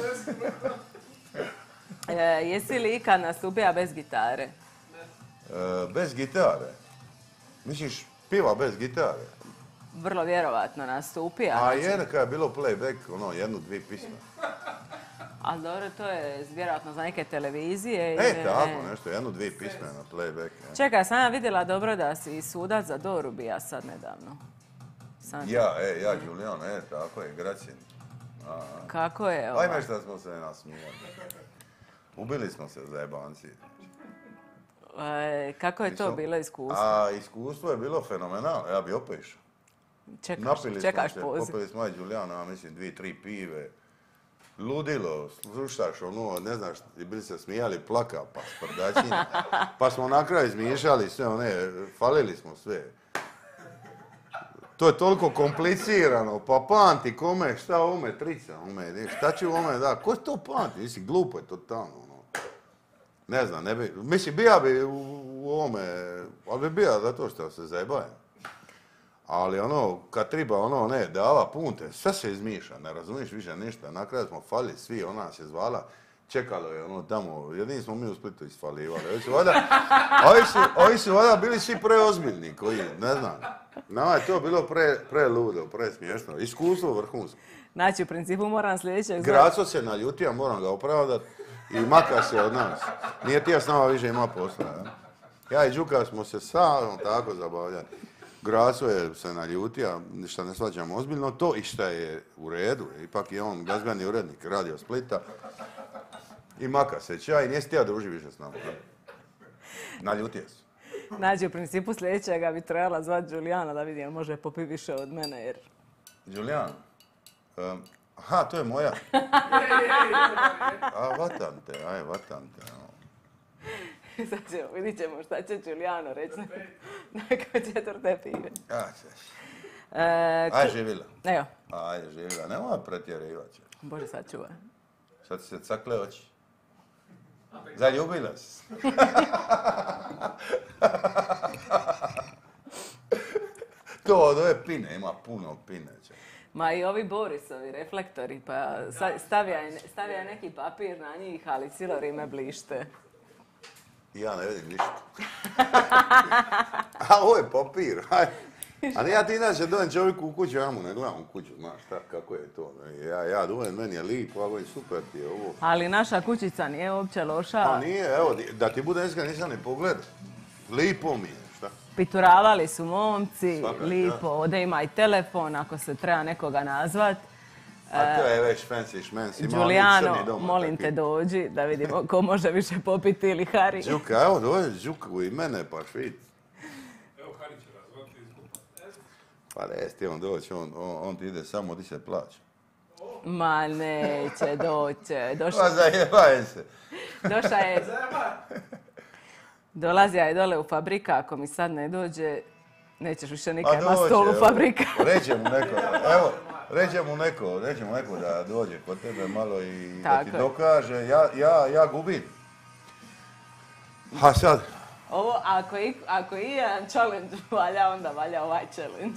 E, jesi li ikad nastupio bez gitare? E, bez gitare. Misliš, piva bez gitare? Vrlo vjerovatno nastupio. A jedno kada je bilo playback, ono, jednu, dvije pisme. Ali dobro, to je vjerojatno za neke televizije. E, ili- tako, nešto, jednu, dvije pisme na playback. Ne? Čekaj, sam ja vidjela dobro da si sudac za Doru bija sad nedavno. Sam... Ja, e, ja, Julian, e, tako je, Gracin. A, a. Kako je ovo? Ajme šta smo se nasmijali. Ubili smo se za jebanci. E, kako je to Mislim, bilo iskustvo? A iskustvo je bilo fenomenalno, ja bi opet išao. Čekaš, Napili čekaš smo se, poziv. popili smo i Đulijana, ja mislim, dvije, tri pive. Ludilo, slušaš ono, ne znaš, i bili se smijali, plaka, pa sprdačina. Pa smo na kraju izmišljali sve one, falili smo sve. To je toliko komplicirano, pa pamti kome, šta ome, trica ome, šta će ome, da, ko to pamti, mislim, glupo je totalno, ono. Ne znam, ne bi, mislim, bija bi u, u ovome, ali bi bija zato što se zajebajem. Ali ono, kad treba ono, ne, dava punte, sve se izmišlja, ne razumiješ više ništa. Na kraju smo fali svi, ona se zvala, čekalo je ono tamo, jedini smo mi u Splitu isfalivali. Ovi su vada, ovi su, ovi su vada bili svi preozbiljni koji, ne znam. Nama je to bilo pre, pre ludo, pre smiješno. Iskustvo vrhunsko. Znači, u principu moram sljedećeg... Graco se naljutio, moram ga opravdat i maka se od nas. Nije tija s nama više ima posla. Ja, ja i Đuka smo se samo tako zabavljali. Graco je se naljutio, što ne shvaćamo ozbiljno, to i šta je u redu. Ipak je on glazbeni urednik Radio Splita. I maka se čaj, nije se tija druži više s nama. Naljutio se. Znači, u principu sljedećega bi trebala zvati Đulijana da vidim, može popi više od mene, jer... Đulijan? Um, aha, to je moja. A, vatam te, aj, vatam te. Sad ćemo, vidit ćemo šta će Đulijano reći nakon četvrte pive. Ja ćeš. E, Aj, živila. Evo. Ajde, živila. Nemoj pretjerivat će. Bože, sačuvaj. Sad ti se cakle oči. Zaljubila si. To od ove pine, ima puno pine. Ma i ovi Borisovi reflektori, pa stavljaj, stavljaj neki papir na njih, ali cijelo vrijeme blište. Ja ne vidim ništa. A ovo je papir. A ja ti inače dojem čovjeku u kuću, ja mu ne gledam u kuću, znaš šta, kako je to. Ja, ja dojem, meni je lipo, ovo je super ti je ovo. Ali naša kućica nije uopće loša. Pa nije, evo, da ti bude iskren, nisam ni pogledao. Lipo mi je, šta? Pituravali su momci, Svaka, lipo, ja. ovdje ima i telefon ako se treba nekoga nazvat. A to je već fancy šmenci. Đulijano, molim te dođi da vidimo ko može više popiti ili Hari. Đuka, evo dođi Đuka i mene pa švit. Evo Hari će razvati izgupa. Pa ne, ti on doći, on, on, on ti ide samo di se plaća. Ma neće, doće. Pa Došao zajebajem se. došao je, dolazija je dole u fabrika, ako mi sad ne dođe, nećeš više nikad na stolu fabrika. Reće mu neko, evo, reće mu neko, reće mu neko da dođe kod tebe malo i da ti dokaže, ja, ja, ja gubim. A sad? Ovo, ako je, ako je jedan challenge valja, onda valja ovaj challenge.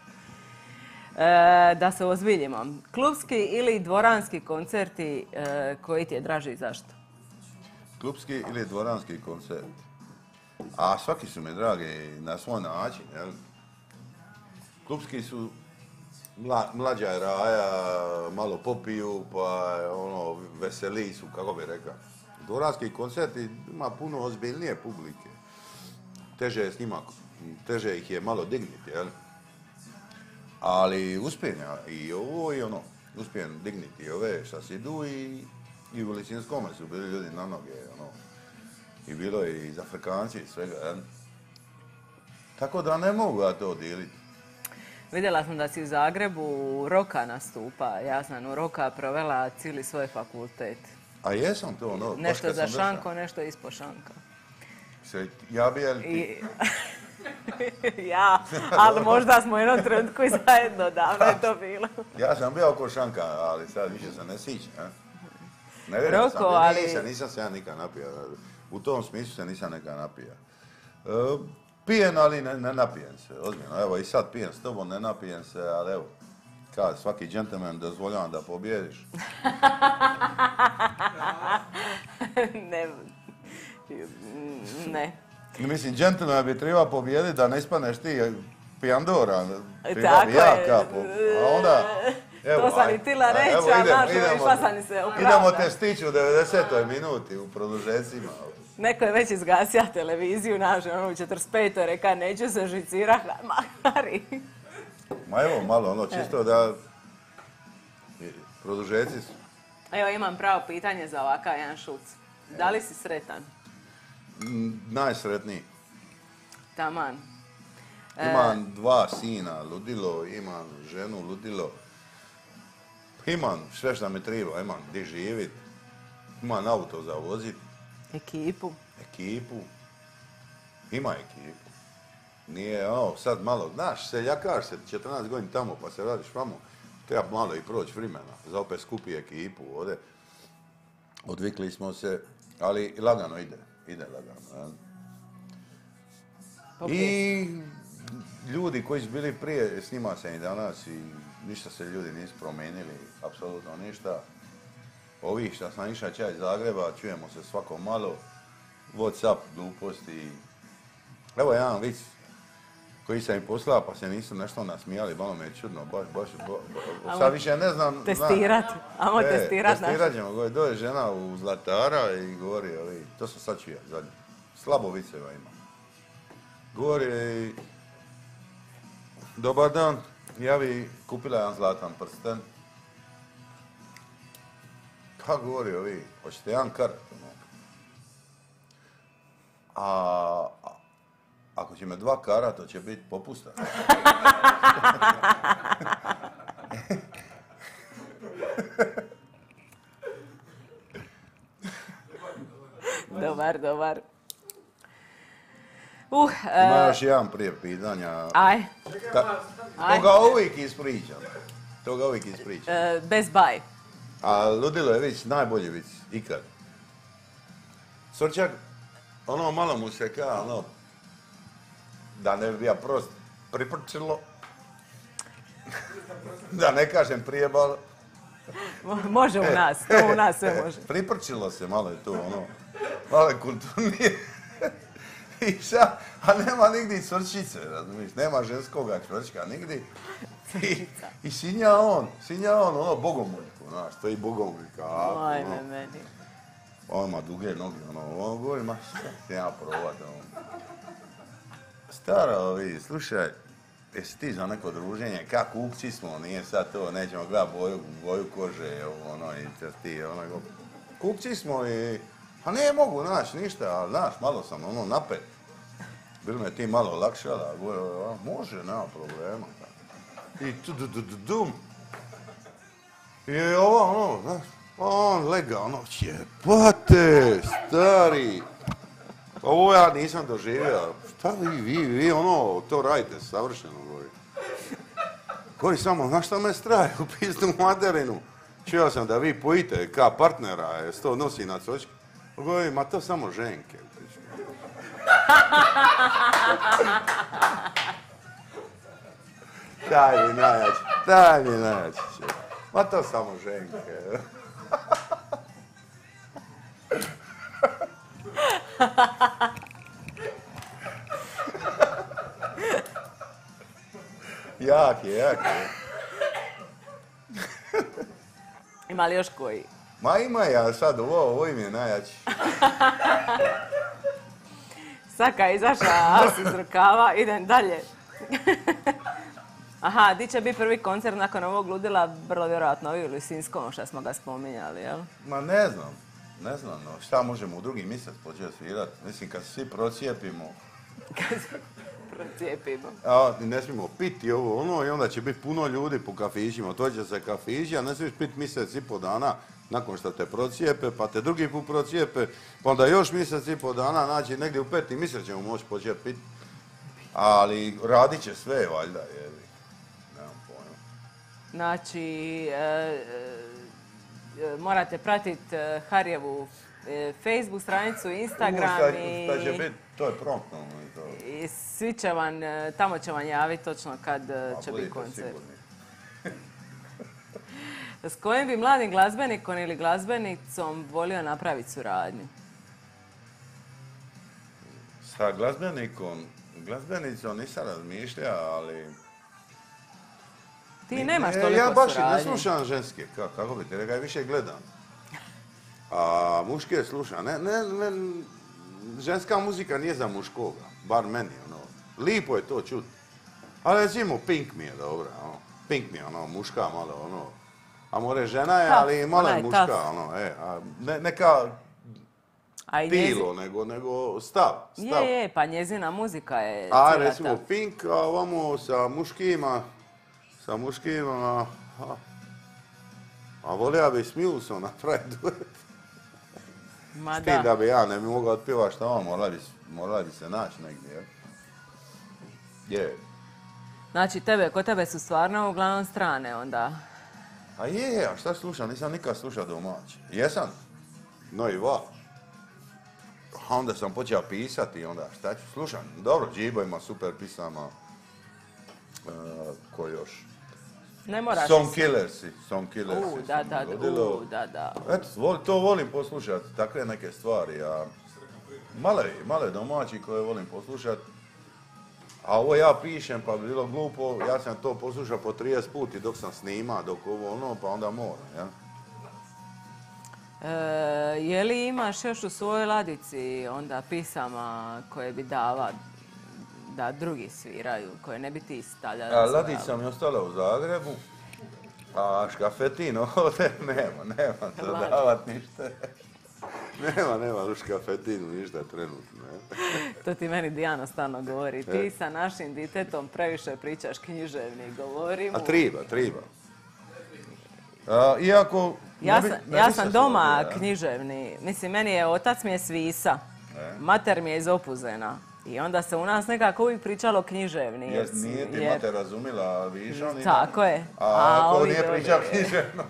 E, da se ozbiljimo. Klubski ili dvoranski koncerti, e, koji ti je draži i zašto? Klubski ili dvoranski koncert? A svaki su mi dragi na svoj način, jel? Klubski su mla, mlađa je raja, malo popiju, pa ono, veseli su, kako bi rekao. Dvoranski koncerti ima puno ozbiljnije publike. Teže je s njima, teže ih je malo digniti, jel? Ali uspijem ja i ovo i ono, uspijem digniti ove šta si idu i, i u Lisinskome su bili ljudi na noge, ono. I bilo je iz Afrikanci i svega, jel? Tako da ne mogu ja to dijeliti. Vidjela sam da si u Zagrebu Roka nastupa. Ja sam u Roka provela cijeli svoj fakultet. A jesam to, ono, nešto za šanko, nešto ispod šanka. Se, ja bi, jel ti? I... ja, ali možda smo u jednom trenutku i zajedno, davno je to bilo. Ja sam bio oko šanka, ali sad više se ne sićem, a? Ne vjerujem Roko, sam, ali... nisam, nisam se ja nikad napija. U tom smislu se nisam nikad napija. E, pijem, ali ne, ne napijem se, ozbiljno. Evo i sad pijem s tobom, ne napijem se, ali evo, kad svaki džentlmen dozvoljavam da pobjediš. ne, ne. Mislim, džentlmen bi trebao pobijediti da ne ispaneš ti pijandora. Tako ja je. kapo. A onda... Evo, to sam i tila reći, a znaš, išla sam i se opravda. Idemo te stići u devedesetoj minuti u produžecima. Neko je već izgasio televiziju, naš, ono u četrdeset petoj reka, neću se žicirat, ma Hari. Ma evo, malo ono, čisto da... Produžeci su. Evo, imam pravo pitanje za ovakav jedan šuc. Da li si sretan? m, najsretniji. Taman. E, Imam dva sina, ludilo, imam ženu, ludilo. Imam sve što mi treba, imam gdje živit. Imam auto za vozit, Ekipu. ekipu. Ima ekipu. Nije, ono, sad malo, znaš, seljakaš se četrnaest godina tamo pa se radiš vamo. Treba malo i proći vremena, za opet skupi ekipu ovdje. Odvikli smo se, ali lagano ide, ide lagano. Ja. I ljudi koji su bili prije, s njima se i danas i ništa se ljudi nisu promijenili, apsolutno ništa. Ovih što sam išao čaj iz Zagreba, čujemo se svako malo, Whatsapp, gluposti. Evo jedan vic koji sam im poslao pa se nisu nešto nasmijali, malo me je čudno, baš, baš, baš, sad više ne znam. Testirat, amo e, testirat. Testirat ćemo, govori, dođe žena u Zlatara i govori, ovi, to sam sad čuo zadnje, slabo viceva ima. Govori, dobar dan, ja bi kupila jedan zlatan prsten. Pa govori ovi, hoćete jedan karat, ono. A, a ako će me dva karata, to će biti popusta. Dobar, dobar. Uh, Ima e, još jedan prije pitanja. aj, Ta, Aj. toga uvijek ispričam. Toga uvijek ispričam. e, bez baj. A ludilo je vic, najbolji vic, ikad. Sorčak, ono malo mu se ka, ono, da ne bi bio prost, priprčilo. Da ne kažem prijebalo. Mo- Može u nas, to u nas sve može. Priprčilo se, malo je to, ono, malo je kulturnije. I šta, a nema nigdje cvrčice, razumiješ, nema ženskoga čvrčka nigdje. I, i sinja on, sinja on, ono, bogomuljku, znaš, to je bogomuljka. a, Ajme ono. meni. On ima duge noge, ono, on govori, ma šta ću ja provat, ono. Stara, vidi, slušaj, jesi ti za neko druženje, kak kupci smo, nije sad to, nećemo gledat boju, boju kože, ono, i ti, ono, go. Kupci smo i, a ne mogu naći ništa, ali znaš, malo sam, ono, napet. Bilo me ti malo lakšala, govori, a, može, nema problema. I tu, du, du, du, dum. I ovo, ono, znaš, on lega, ono, jebate, stari. Ovo ja nisam doživio. Šta vi, vi, vi, ono, to radite savršeno, govori. Govori samo, znaš šta me straje, u pizdu materinu. Čuo sam da vi pojite ka partnera, je to nosi na cočke. Govori, ma to samo ženke. Daj mi najjači, daj mi najjači. Ma to samo ženke. Jak je, jak je. Ima li još koji? Ma ima ja sad, ovo, ovo im je najjači. Saka je izašla as iz rukava, idem dalje. Aha, di će biti prvi koncert nakon ovog ludila, vrlo vjerojatno ovi u Lisinskom, što smo ga spominjali, jel? Ma ne znam, ne znam, no, šta možemo u drugi mjesec početi svirat. Mislim, kad se svi procijepimo, Kad se procijepimo. a ne smijemo piti ovo ono i onda će biti puno ljudi po kafićima. Otvorit se kafići, a ne smiješ piti mjesec i po dana nakon što te procijepe, pa te drugi put procijepe, pa onda još mjesec i po dana, znači negdje u peti mjesec ćemo moći početi piti. Ali radit će sve, valjda, jebi. Nemam pojma. Znači, e, e, morate pratiti e, Harijevu e, Facebook stranicu, Instagram Šta, i... šta će biti, to je promptno. To. I svi će vam, e, tamo će vam javiti točno kad e, Pa će biti budite koncert. sigurni. S kojim bi mladim glazbenikom ili glazbenicom volio napraviti suradnju? Sa glazbenikom, glazbenicom nisam razmišljao, ali... Ti nemaš E, toliko ja baš i ne suradnje. slušam ženske, kako, kako bi ti rekao, ja više gledam. A muške slušam, ne, ne, ne, ženska muzika nije za muškoga, bar meni, ono, lipo je to čut. Ali recimo Pink mi je dobra, ono, Pink mi je ono, muška malo, ono, a more žena je, Tough, ali malo ona je je muška, tough. ono, e, a ne, neka, A i tilo, njezi- nego, nego stav. stav. Je, je, pa njezina muzika je A cijela recimo ta. Pink, a ovamo sa muškima, sa muškima, a, a volio bi s Mulesom napraviti duet. Ma S tim da da. bi ja ne bi mogao otpjevati šta on, morala bi, morala bi se naći negdje, jel? Je. Znači, tebe, kod tebe su stvarno uglavnom strane onda. A je, a šta slušam? Nisam nikad slušao domaće. Jesam? No i va. A onda sam počeo pisati i onda šta ću? Slušam, dobro, Džibo ima super pisama. E, ko još? Ne moraš... Song Killersi. Song Killersi. U, da, su da, mi godilo. u, da, da. Eto, vol, to volim poslušati, takve neke stvari. A male, male domaći koje volim poslušati. A ovo ja pišem, pa bi bilo glupo, ja sam to poslušao po trideset puti dok sam snima, dok ovo ono, pa onda moram, ja? E, je li imaš još u svojoj ladici onda pisama koje bi dava da drugi sviraju, koje ne bi ti stavljali? A ladica mi je ostala u Zagrebu, a škafetin ovdje nema, nema za Laži. davat ništa. Nema, nema u škafetinu ništa trenutno. Ne? To ti meni Dijana stalno govori. E. Ti sa našim ditetom previše pričaš književni, govori mu. A triba, triba. A, iako... Ja ne bi- sam, ne ja bi sam se doma složio, ja. književni. Mislim, meni je otac mi je s Visa. E. Mater mi je iz Opuzena. I onda se u nas nekako uvijek pričalo književni. Jer nije ti jer- mate razumila viša ni Tako je. A, A, ako ovi nije drugi. pričao književno.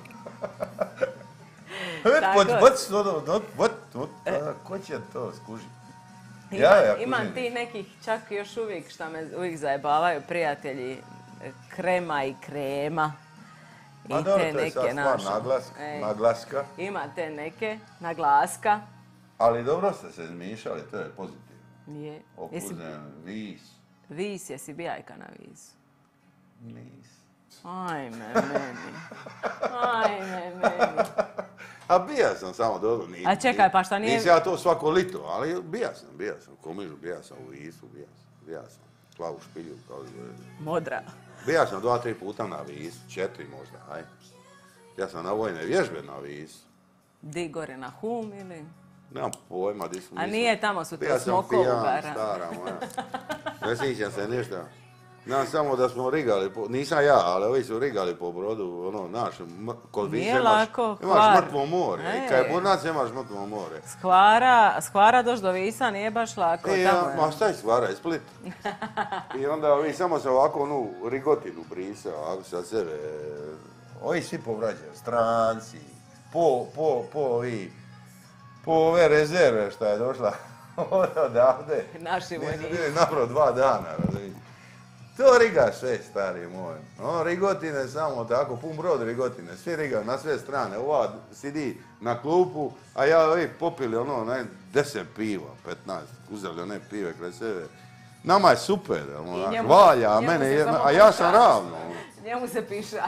Tako What, je. what's, what, what, what, what, a, ko će to skužiti? Ima, Ja, ja, imam kužim. ti nekih čak još uvijek šta me uvijek zajebavaju prijatelji. e, Krema i krema. I A dobro, te to je neke sad stvar naše. naglas, Ej, naglaska, Ima te neke naglaska. ali dobro ste se izmišljali, to je pozitivno. Je. Jesi, Opuzen, vis, vis, jesi bijajka na visu? nis. Ajme meni. Ajme meni. A bija sam samo dobro, nije. A čekaj, pa šta nije- Nisam ja to svako lito, ali bija sam, bija sam. U Komižu bija sam, u Visu bija sam, bija sam. Plavu špilju, kao i... Modra. Bija sam dva, tri puta na Visu, četiri možda, aj. Ja sam na vojne vježbe na Visu. Di gore na Hum ili? Nemam pojma, di su A nisam- nije, tamo su to Bija sam smokovu pijan, gara. stara moja. Ne sjećam se ništa. Znam samo da smo rigali, po, nisam ja, ali ovi su rigali po brodu, ono, naš, m- kod Nije Vise imaš, lako, imaš Hvar. mrtvo more. E. I kad je Burnac imaš mrtvo more. S Hvara, s Hvara doći do Visa nije baš lako. I tamo ja, je. ma šta je stvara, je Split. I onda ovi samo se ovako onu rigotinu brise, ovako sa sebe. Ovi svi povraćaju, stranci, po, po, po ovi, po ove rezerve šta je došla odavde. Naši Nisu vojnici. bili napravo dva dana, razumiješ. To riga sve, stari moj. Ono, rigotine samo tako, pun brod rigotine, svi riga na sve strane. Ova sidi na klupu, a ja ovi popili ono, ne, deset piva, petnaest, uzeli one pive kraj sebe. Nama je super, ono, I znaš, njemu- valja, a njemu mene, se je- samo a ja sam puša. ravno. ono. Njemu se piša.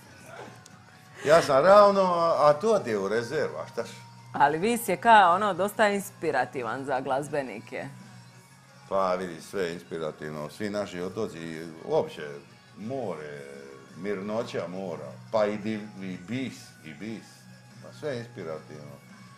Ja sam ravno, a, a to ti je u rezervu, a šta š? Ali Vis je kao ono dosta inspirativan za glazbenike. Pa vidi, sve je inspirativno, svi naši otoci, uopće more, mirnoća mora, pa i, div, i bis, i bis, pa sve je inspirativno.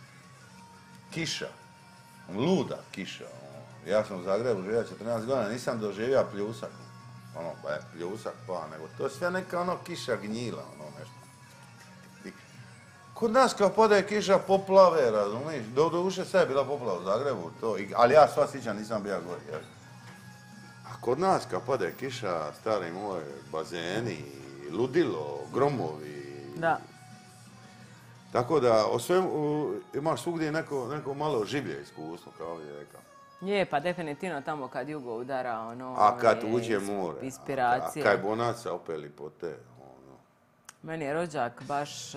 Kiša, luda kiša, ono. Ja sam u Zagrebu živio četrnaest godina, nisam doživio pljusak, ono, ba je pljusak pa, nego to je sve neka ono kiša gnjila, ono nešto. I kod nas kad pade kiša poplave, razumiješ? Do duše sad je bila poplava u Zagrebu, to, i- ali ja sva sjećam nisam bio gori, jel? A kod nas kad pade kiša, stari moj, bazeni, ludilo, gromovi. Da. Tako da, o svemu, u, imaš svugdje neko, neko malo življe iskustvo, kao je rekao. Je, pa definitivno tamo kad jugo udara, ono... A kad je uđe is- more, a, Inspiracija. a kaj bonaca opeli po te, ono. Meni je rođak baš e,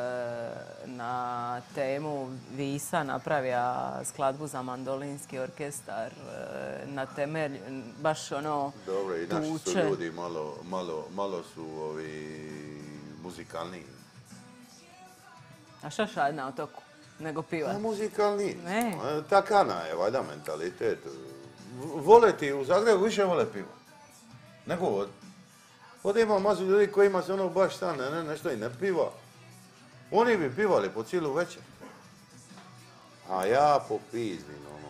na temu Visa napravio skladbu za mandolinski orkestar e, na temelju, baš ono Dobro, i naši su tuče. ljudi malo, malo, malo su ovi muzikalniji. A šta šta na otoku? Nego piva. A muzikalniji. Ne. A, Takana je valjda mentalitet. V- Vole ti u Zagrebu više vole pivo. Nego od. Ovdje ima masu ljudi kojima se ono baš šta ne, ne, nešto i ne piva. Oni bi pivali po cijelu večer. A ja popizdim, ono.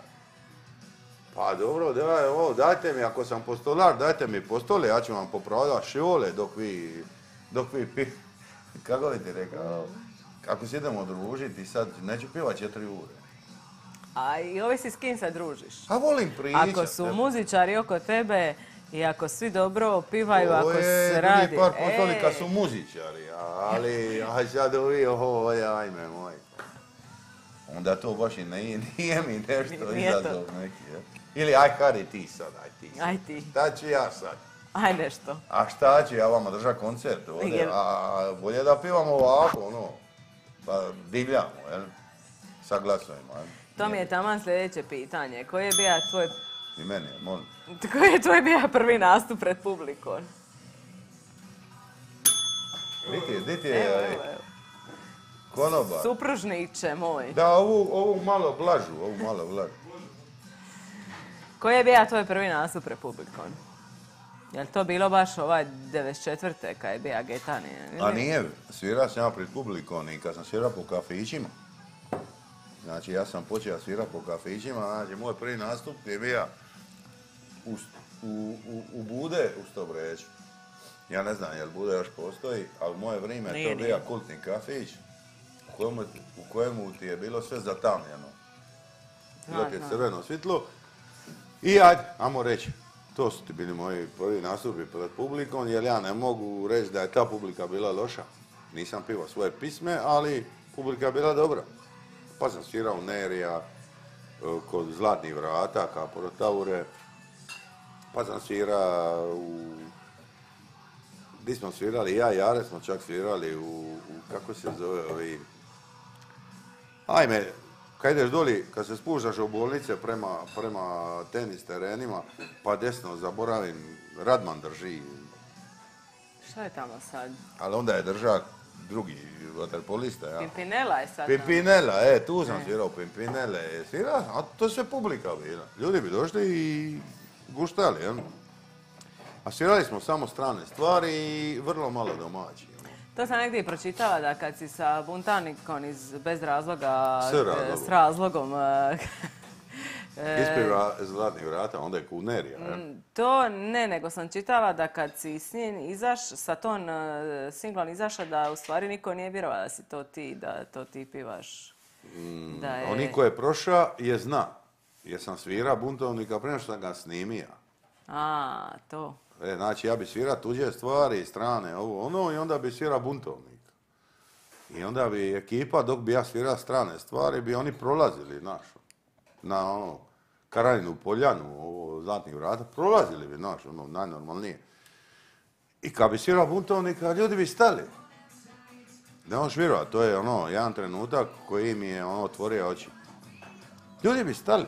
Pa dobro, daj, ovo, dajte mi, ako sam postolar, dajte mi postole, ja ću vam popravljati šole dok vi, dok vi pi... Kako bi ti rekao, kako se idemo družiti, sad neću pivat četiri ure. A i ovisi s kim se družiš. A volim pričat. Ako su muzičari oko tebe i ako svi dobro pivaju, Ovo ako je se radi... drugi par postolika e, su muzičari, ali aj sad ovi, oho, ajme moj. Onda to baš i ne, nije mi nešto Nije to. izazov neki, je. Ili aj Hari ti sad, aj ti sad. Aj ti. Šta ću ja sad? Aj nešto. A šta ću ja vama držat koncert ovdje? Jel- A bolje da pivamo ovako, ono, pa divljamo, jel? Sa glasovima, jel? To mi je taman sljedeće pitanje. Koji je bio tvoj, I meni, molim. koji je tvoj bio prvi nastup pred publikom? Di ti je, di ti je, Evo, ej, evo, evo. konobar? Supružniče moj. Da, ovu, ovu malo blažu, ovu malo blažu. Koji je bio tvoj prvi nastup pred publikom? Jel to bilo baš ovaj devedeset četvrte kad je bio Getani? A nije, svirao sam ja pred publikom i kad sam svirao po kafićima. Znači, ja sam počeo svirati po kafićima, znači, moj prvi nastup je bio u, u, u, u Bude u Stobreču. Ja ne znam jel Bude još postoji, ali u moje vrijeme Nije, to bio nije. kultni kafić u kojemu, u kojemu ti je bilo sve zatamljeno. Bilo ti je Znam, crveno svjetlo i ajde, ajmo reći, to su ti bili moji prvi nastupi pred publikom, jer ja ne mogu reći da je ta publika bila loša. Nisam pivao svoje pisme, ali publika je bila dobra. Pa sam svirao u Nerija, kod Zlatnih vrata, Kaporo Taure, pa sam svirao u... Gdje smo svirali, ja i Jare smo čak svirali u, u kako se zove ovi... Ajme, kad ideš doli, kad se spuštaš u bolnice prema, prema tenis terenima, pa desno zaboravim, Radman drži, Šta je tamo sad? ali onda je držao drugi vaterpolista, ja. Pimpinela je sad tamo. Pimpinela, e, tu sam svirao Pimpinele, svirao sam, a to je sve publika bila. Ljudi bi došli i guštali, jel? A svirali smo samo strane stvari i vrlo malo domaći. To sam negdje i pročitala da kad si sa buntarnikom iz bez razloga, S razlogom. s razlogom, e, Ispred vra- Zlatnih vrata, onda je Kunerija, jel? to ne, nego sam čitala da kad si s njim izaš, sa tom e, singlom izašla, da u stvari niko nije vjerovao da si to ti, da to ti pivaš. Da je... Oni ko je prošao je zna, jer sam svira buntovnika prije što sam ga snimija. A, to. E, znači, ja bi svira tuđe stvari, strane, ovo, ono, i onda bi svira buntovnik. I onda bi ekipa, dok bi ja svira strane stvari, bi oni prolazili, znaš, na ono, Karaninu Poljanu, ovo, Zlatnih vrata, prolazili bi, znaš, ono, najnormalnije. I kad bi svirao buntovnika, ljudi bi stali. Ne možeš vjerovat, to je ono, jedan trenutak koji mi je ono, otvorio oči. Ljudi bi stali.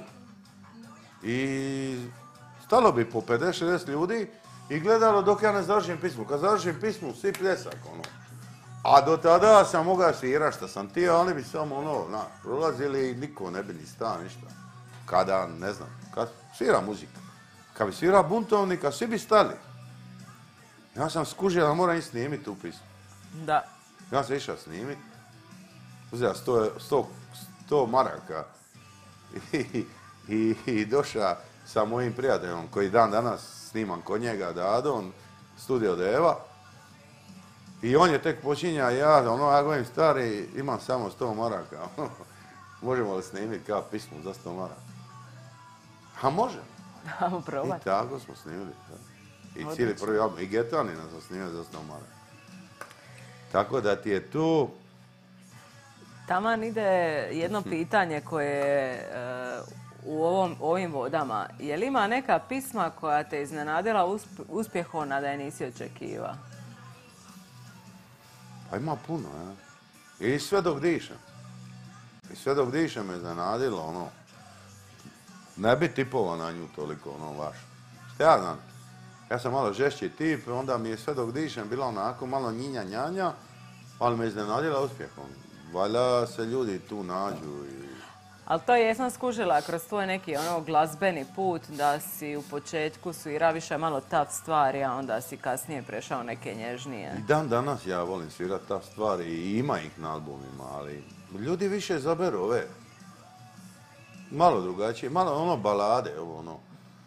I stalo bi po pedeset šezdeset ljudi i gledalo dok ja ne završim pismu. Kad završim pismu, svi pljesak, ono. A do tada sam mogao svirat što sam tio, oni bi samo ono, na, prolazili i niko ne bi ni stao ništa. Kada, ne znam, kad svira muzika. Kad bi svira buntovnika, svi bi stali. Ja sam skužio da moram i snimiti tu pismu. Da. Ja sam išao snimit, uzeo sto, sto, sto maraka i, i, i došao sa mojim prijateljom koji dan danas snimam kod njega, Dadon, Studio Deva. I on je tek počinja, ja, ono, ja govorim, stari, imam samo sto maraka. Možemo li snimiti kao pismu za sto maraka? A može. Ajmo probati. I tako smo snimili. Da. I cijeli prvi album. I Getanina sam snimio za sto maraka. Tako da ti je tu... Taman ide jedno pitanje koje je e, u ovom, ovim vodama. Je li ima neka pisma koja te iznenadila usp- uspjehom, a da je nisi očekivao? Pa ima puno, ja. I sve dok dišem. I sve dok dišem me iznenadilo, ono... Ne bi tipovao na nju toliko, ono, vaš. Šta ja znam? Ja sam malo žešći tip, onda mi je sve dok dišem bila onako malo njinja njanja, ali me iznenadila uspjehom. Valjda se ljudi tu nađu i... Ali to jesam skužila kroz tvoj neki ono glazbeni put da si u početku svirao više malo tough stvari, a onda si kasnije prešao neke nježnije. I dan danas ja volim svirati ta stvari i ima ih na albumima, ali ljudi više zaberu ove malo drugačije, malo ono balade, ovo ono.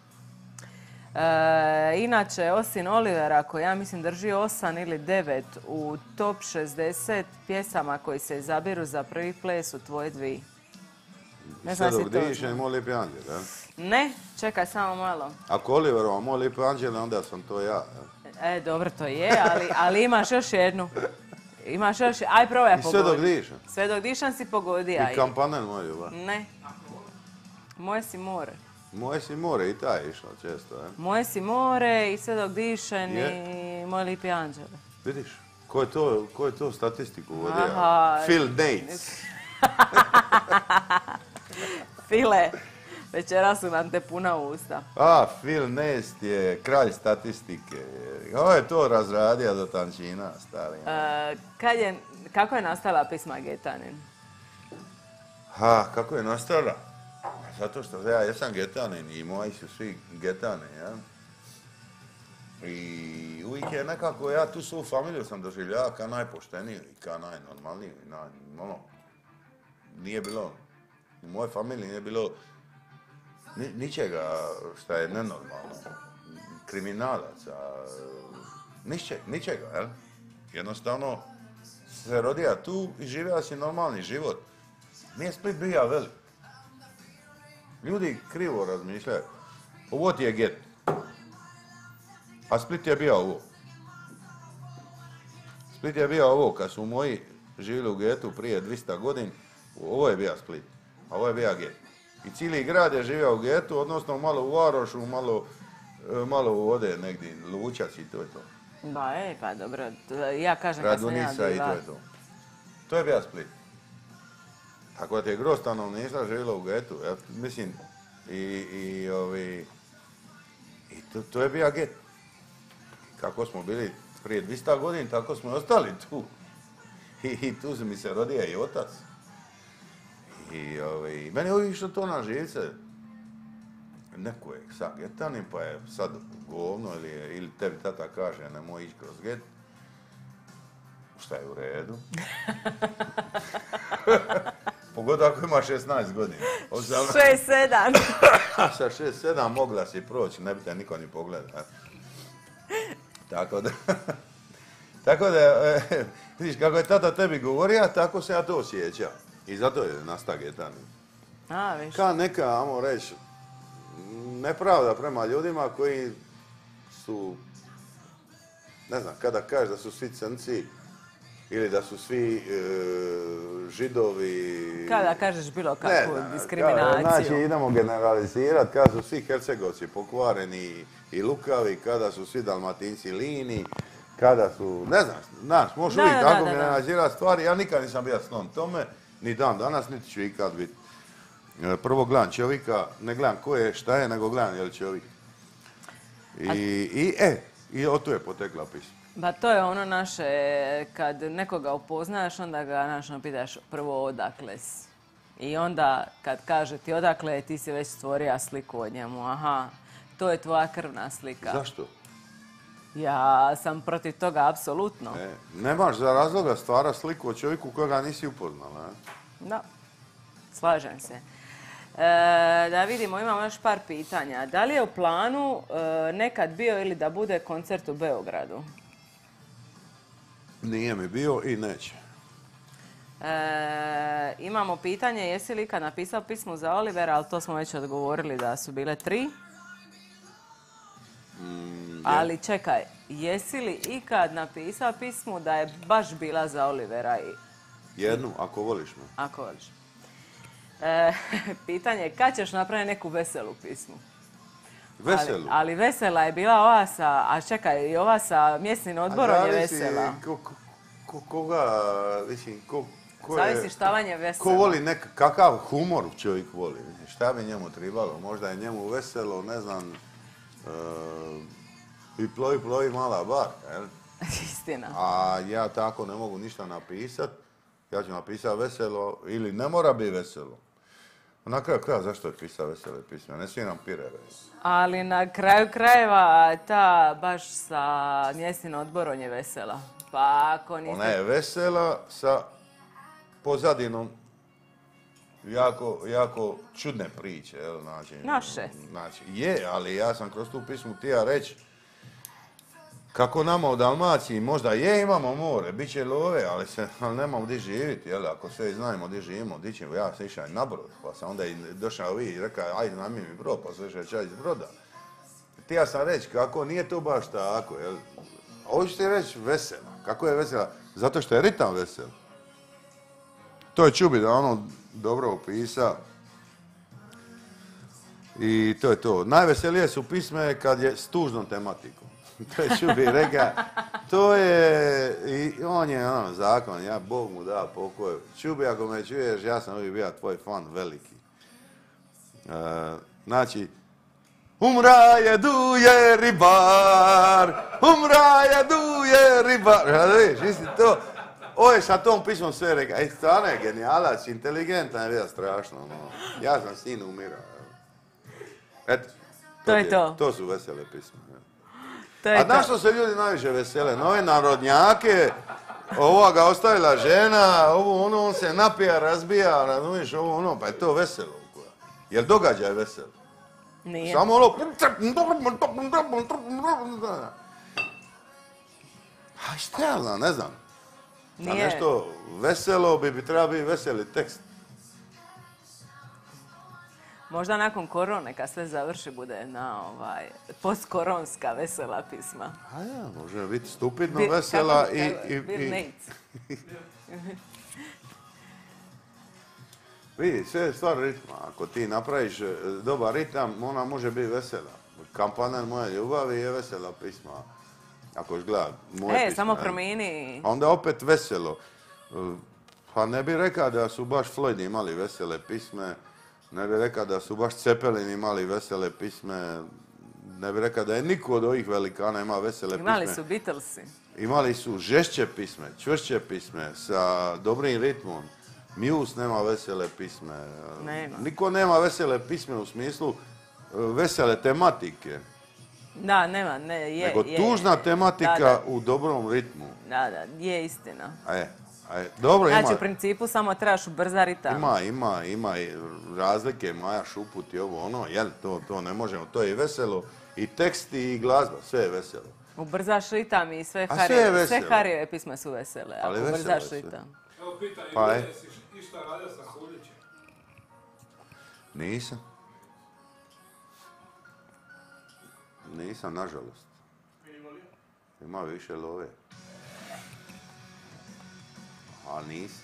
E, inače, osim Olivera, koji ja mislim drži osam ili devet u top šezdeset pjesama koji se izabiru za prvi ples su tvoje dvi. Ne znam Sve si dok to diše, znao. Moj lijepi anđel, jel? Ne, čekaj samo malo. Ako Oliverova Moj lijepi anđel, onda sam to ja, jel? E, dobro, to je, ali, ali imaš još jednu. Imaš još, aj probaj I sve dok pogodi. dišem. Sve dok dišem si pogodija. I Kampanen moj ljubav. Ne. Moje si more. Moje si more i ta je išla često, jel? Moje si more i sve dok dišem Je. i moj lipi anđele. Vidiš, ko je to, ko je to statistiku vodio? Aha. Phil Nates. File, večeras su nam te puna usta. A, Phil Nates je kralj statistike. Ovo je to razradio do tančina, stari. E, kad je, kako je nastala pisma Getanin? Ha, kako je nastala? Zato što ja jesam Getanin i moji su svi Getani, jel? I uvijek je nekako, ja tu svu familiju sam doživljavao kao najpošteniju i kao najnormalniju. I naj, ono, nije bilo, u mojoj familiji nije bilo ni, ničega što je nenormalno. Kriminalaca, ničeg, ničega, jel? Jednostavno se rodija tu i živio si normalni život. Nije Split bija velik. Ljudi krivo razmišljaju. Ovo ti je get. A Split je bio ovo. Split je bio ovo kad su moji živjeli u getu prije dvjesto godina. Ovo je bio Split. A ovo je bio get. I cijeli grad je živio u getu, odnosno malo u Varošu, malo, malo u ode negdje, Lučac i to je to. Ba, e, pa dobro, ja kažem kad sam ja Radvonica i bila. to je to. To je bio Split. Tako da ti je gro stanovništva živjelo u getu, ja mislim, i, i, ovi, i to, to je bio get. Kako smo bili prije dvjesto godina, tako smo i ostali tu. I, i tu mi se rodio i otac. I ovi, meni je uvijek što to na živce. Neko je sa getanim, pa je sad govno ili, je, ili tebi tata kaže nemoj ići kroz get. Šta je u redu? Pogotovo ako ima šesnaest godina. Šest, sedam. Sa šest sedam mogla si proći, ne bi te niko ni pogledao. Tako da, tako da, e, vidiš, kako je tata tebi govorio, tako se ja to osjećam. I zato je nastao Getanin. A, viš. Ka neka, ajmo reći, nepravda prema ljudima koji su, ne znam, kada kažeš da su svi crnci ili da su svi e, židovi... Kada kažeš bilo kakvu Ne, ne, diskriminaciju. Kada, znači idemo generalizirati, kada su svi Hercegovci pokvareni i lukavi, kada su svi Dalmatinci lini, kada su, ne znam, znaš, možeš Da, uvijek da, tako da, da. generalizirati stvari. Ja nikad nisam bio sklon tome, ni dan danas, niti ću ikad biti. E, Prvo gledam čovjeka, ne gledam ko je, šta je, nego gledam je li čovjek. I, i e, i od tu je potekla pisma. Ba to je ono naše, kad nekoga upoznaš, onda ga znaš, ono, pitaš prvo odakle si. I onda kad kaže ti odakle je, ti si već stvorio sliku od njemu. Aha, to je tvoja krvna slika. Zašto? Ja sam protiv toga, apsolutno. E, nemaš za razloga stvara sliku o čovjeku kojega nisi upoznala. E? Da, slažem se. E, da vidimo, imamo još par pitanja. Da li je u planu e, nekad bio ili da bude koncert u Beogradu? Nije mi bio i neće. E, imamo pitanje, jesi li ikad napisao pismo za Olivera, ali to smo već odgovorili da su bile tri. Mm, Ali čekaj, jesi li ikad napisao pismu da je baš bila za Olivera i Jednu, ako voliš me. ako voliš? E, pitanje je kad ćeš napraviti neku veselu pismu? Veselu. Ali, ali vesela je bila ova sa, a čekaj, i ova sa mjesnim odborom je zavisi vesela. Ko, ko, ko, koga, mislim, ko, ko je... Zavisi šta vam je Ko veselo. voli nek, kakav humor čovjek voli. Šta bi njemu tribalo? Možda je njemu veselo, ne znam, uh, i plovi, plovi mala barka, jel? Istina. A ja tako ne mogu ništa napisat. Ja ću napisati veselo ili ne mora biti veselo. Na kraju kraja zašto je pisao vesele pisme? Ne sviram pireve. Ali na kraju krajeva ta baš sa mjesnim odborom je vesela. Pa ako niste... Ona je vesela sa pozadinom jako, jako čudne priče, jel, znači... Naše. Znači, je, ali ja sam kroz tu pismu htio reći kako nama u Dalmaciji možda je imamo more, bit će love, ali, se, ali nemamo gdje živjeti, jel, ako sve znamo gdje živimo, gdje ćemo, ja sam išao na brod, pa sam onda i došao vi i rekao, ajde znami mi brod, pa sam išao čaj iz broda. Htio sam reći kako nije to baš tako, jel, hoću ti reći vesela, kako je vesela, zato što je ritam vesel. To je Čubi da ono dobro opisao. I to je to. Najveselije su pisme kad je s tužnom tematikom. To je Čubi rekao. To je, i on je ono zakon, ja Bog mu da pokoj. Čubi, ako me čuješ, ja sam uvijek bio tvoj fan veliki. E, znači, umra je duje ribar, umra je duje ribar. Ja, vidiš, isti to. Ovo je sa tom pismom sve rekao, ej, stvarno je genijalac, inteligentan je bio strašno, no. Ja sam s njim umirao. Eto, to, to je to. To su vesele pisme. To je A znaš što se ljudi najviše vesele? Nove narodnjake, ova ga ostavila žena, ovo ono, on se napija, razbija, razumiješ, ovo ono, pa je to veselo. Jel događaj veselo? Nije. Samo ono... A šta ja znam, ne znam. A nešto veselo bi bi trebao biti veseli tekst. Možda nakon korone, kad sve završi, bude na ovaj, postkoronska vesela pisma. A ja, može biti stupidno Bi, vesela i... i, i vidi, sve je stvar ritma. Ako ti napraviš dobar ritam, ona može biti vesela. Kampaner moje ljubavi je vesela pisma. Ako još gleda moje E, pisma, samo promijeni. Onda opet veselo. Pa ne bih rekao da su baš Floyd imali vesele pisme, ne bih rekao da su baš Cepelin imali vesele pisme, ne bih rekao da je niko od ovih velikana ima vesele pisme. Imali su Beatlesi. Imali su žešće pisme, čvršće pisme, sa dobrim ritmom. Muse nema vesele pisme. Nema. Niko nema vesele pisme u smislu vesele tematike. Da, nema, ne, je, Nego je. tužna tematika da, da. u dobrom ritmu. Da, da, je istina. E, e, dobro, znači, ima... u principu samo trebaš ubrzati ritam. Ima, ima, ima i razlike, Maja Šuput i ovo ono, jel, to, to ne možemo, to je i veselo, i tekst i glazba, sve je veselo. Ubrzaš ritam i sve A sve je Harijeve, veselo. sve Harijeve pisme su vesele, Ali ako veselo je ubrzaš sve. ritam. Evo pita, Pa i je. jesi išta radio sa Huljićem? Nisam. Nisam, nažalost. Ima više love. A nisam.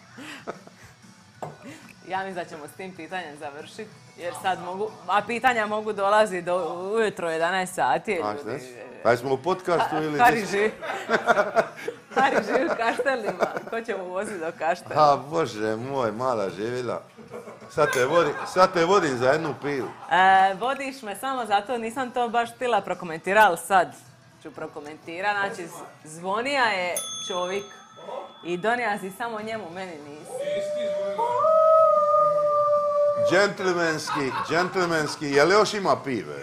Ja mislim da ćemo s tim pitanjem završiti, jer sad mogu, a pitanja mogu dolaziti do ujutro jedanaest sati. A ljudi. šta? Pa smo u podcastu ili... Hari živi. Hari živi u Kaštelima. Ko će mu voziti do Kaštela? A Bože moj, mala živjela. Sad te, vodi, sad te vodim za jednu pivu. E, vodiš me samo zato, nisam to baš htjela prokomentirati, ali sad ću prokomentirati. Znači, zvonija je čovjek i donija si samo njemu, meni nisi. Džentlmenski, džentlmenski, jel još ima pive?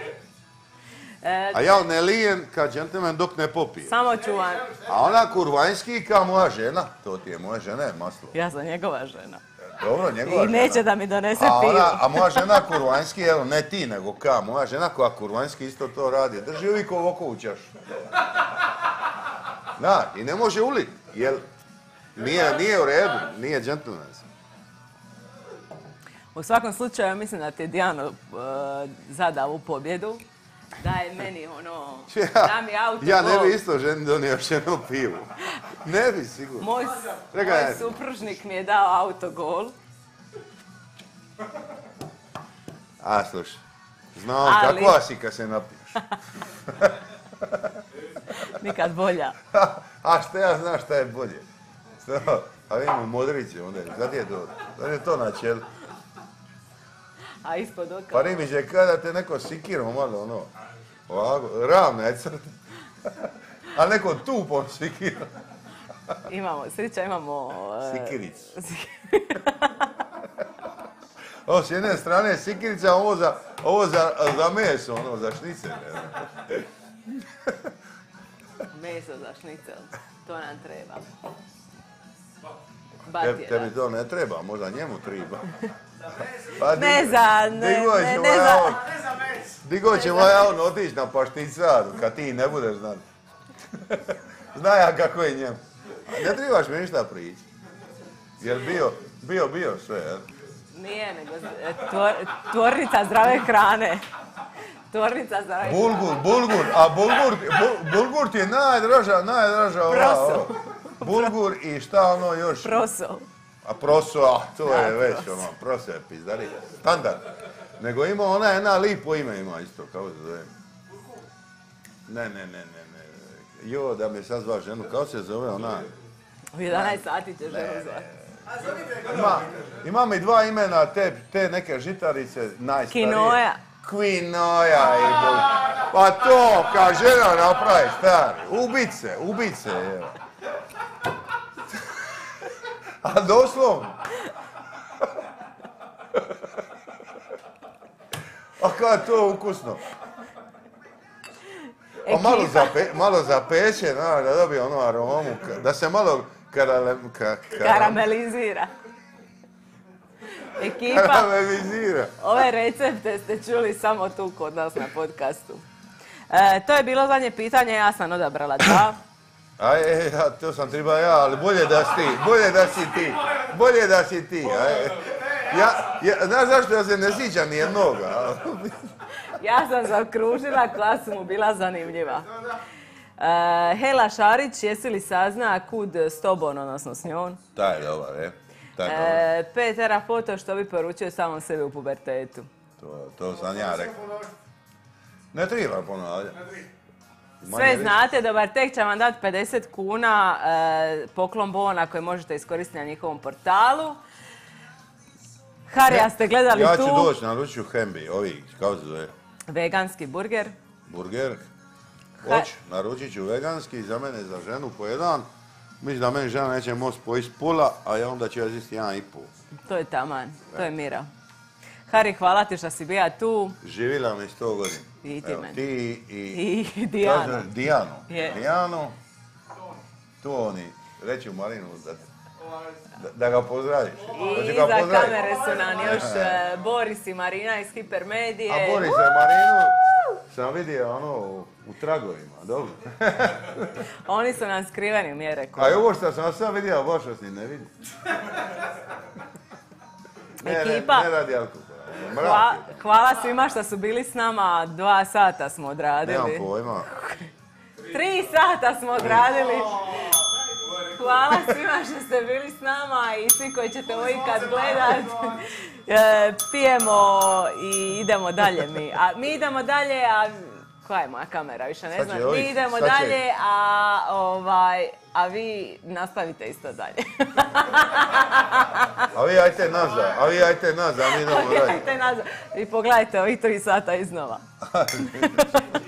E, A ja ne lijem kad džentlmen dok ne popije. samo ću vam... A ona kurvanjski kao moja žena, to ti je moja žena je maslo. Ja sam njegova žena. Dobro, njegova I žena. neće da mi donese A, pivo. ona, a moja žena kurvanjski, evo, ne ti, nego ka, moja žena koja kurvanjski isto to radi. Drži uvijek ovako u čašu. Da, i ne može ulit, jer nije, nije u redu, nije džentlmenski. U svakom slučaju, mislim da ti je Dijano uh, zadao ovu pobjedu. Da je meni ono, Ja, da mi auto ja ne gol. bi isto ženi donio još jedno pivo. Ne bi sigurno. Moj, Čekaj, moj ajde. supružnik mi je dao autogol. A, slušaj, znam Ali- kakva si kad se napiješ. Nikad bolja. A šta ja znam šta je bolje? Što? A vidimo modriće onda, sad je to, sad je to na čelu. A ispod oka. Pa Rimić je kada te neko sikiro malo ono, ovako, ravna je crta. A neko tupom sikiro. Imamo, sreća imamo... uh, Sikirić. Ovo s jedne strane je sikirica, a ovo za, ovo za, za meso, ono, za šnicel. meso za šnicel. To nam treba. Batije, tebi da. to ne treba, možda njemu treba. Pa Ne za, ne, digo ne, ćemo ne ja za... on, digo ćemo ja on otići na pašticad, kad ti ne budeš znat. Zna ja kako je njemu. Ne trebaš mi ništa pričati. Jer bio, bio, bio sve, jel? Nije, nego e, tvor, tvornica zdrave hrane. Tvornica zdrave hrane. Bulgur, bulgur, a bulgur, bul, bulgur ti je najdraža, najdraža ova. Proso. ova. Bulgur i šta ono još? Proso. A proso, a to je Da, već proso. ono, proso je pizdari. Standard. Nego ima ona jedna lipo ime ima isto, kako se zove? Ne, ne, ne, ne, ne. Jo, da mi sad zva ženu, kako se zove ona? U jedanaest sati će ženu zvati. Ima, imam i dva imena, te, te neke žitarice, najstarije. Kinoja. Kvinoja i bol... Pa to, kad žena napravi, stari, ubice, ubice, evo. A doslovno. A kad to ukusno. A malo, zape, malo zapeće, no, da dobije onu aromu, da se malo karale, ka, ka, Karamelizira. Ekipa, karamelizira. ove recepte ste čuli samo tu kod nas na podcastu. E, to je bilo zadnje pitanje, ja sam odabrala dva. Aj, e, ja, to sam treba ja, ali bolje da si ti, bolje da si ti, bolje da si ti. Aj. Ja, ja, znaš zašto ja se ne sjećam nijednoga? Ja sam zaokružila koja su mu bila zanimljiva. E, Hela Šarić, jesi li sazna kud s tobom, odnosno s njom? Taj je dobar, je. Taj je dobar. E, Petera foto što bi poručio samom sebi u pubertetu. To, to sam ja rekao. Ne treba ponavljati. Sve znate, dobar tek će vam dati pedeset kuna e, poklon bona koje možete iskoristiti na njihovom portalu. Harija ste gledali Ja tu. ću doći na ruču Hembi, ovi, kako se zove, Veganski burger. burger. Ha- Hoć, naručit ću veganski, za mene, za ženu po jedan. Mislim da meni žena neće moći pojist pola, a ja onda ću ja zjesti jedan i pol. To je taman, to je mira. Hari, hvala ti što si bija tu. Živjela mi sto godina. I ti Evo, meni. ti i... I Dijana. Kaže, Dijano. Je. Dijano. Toni. Reći u Marinu da, da, da ga pozdraviš. Da I će ga iza pozdraviti. kamere su nam još e, Boris i Marina iz Hipermedije. A Boris i Marinu sam vidio ono u, u tragovima, dobro. Oni su nam skriveni, mi je rekao. A i ovo što sam sad vidio, baš vas ni ne vidi. Ne, Ekipa. ne, ne radi alkohola. Mrak Hva- je. hvala svima što su bili s nama, dva sata smo odradili. Nemam pojma. Tri sata smo odradili. Hvala svima što ste bili s nama i svi koji ćete ovo ikad gledat. E, pijemo i idemo dalje mi. A mi idemo dalje, a koja je moja kamera, više ne Sad znam. će Mi ovih- idemo sad će- dalje, a, ovaj, a vi nastavite isto dalje. A vi ajte nazad, a vi ajte nazad, a mi idemo dalje. Idete nazad. I pogledajte ovih tri sata iznova.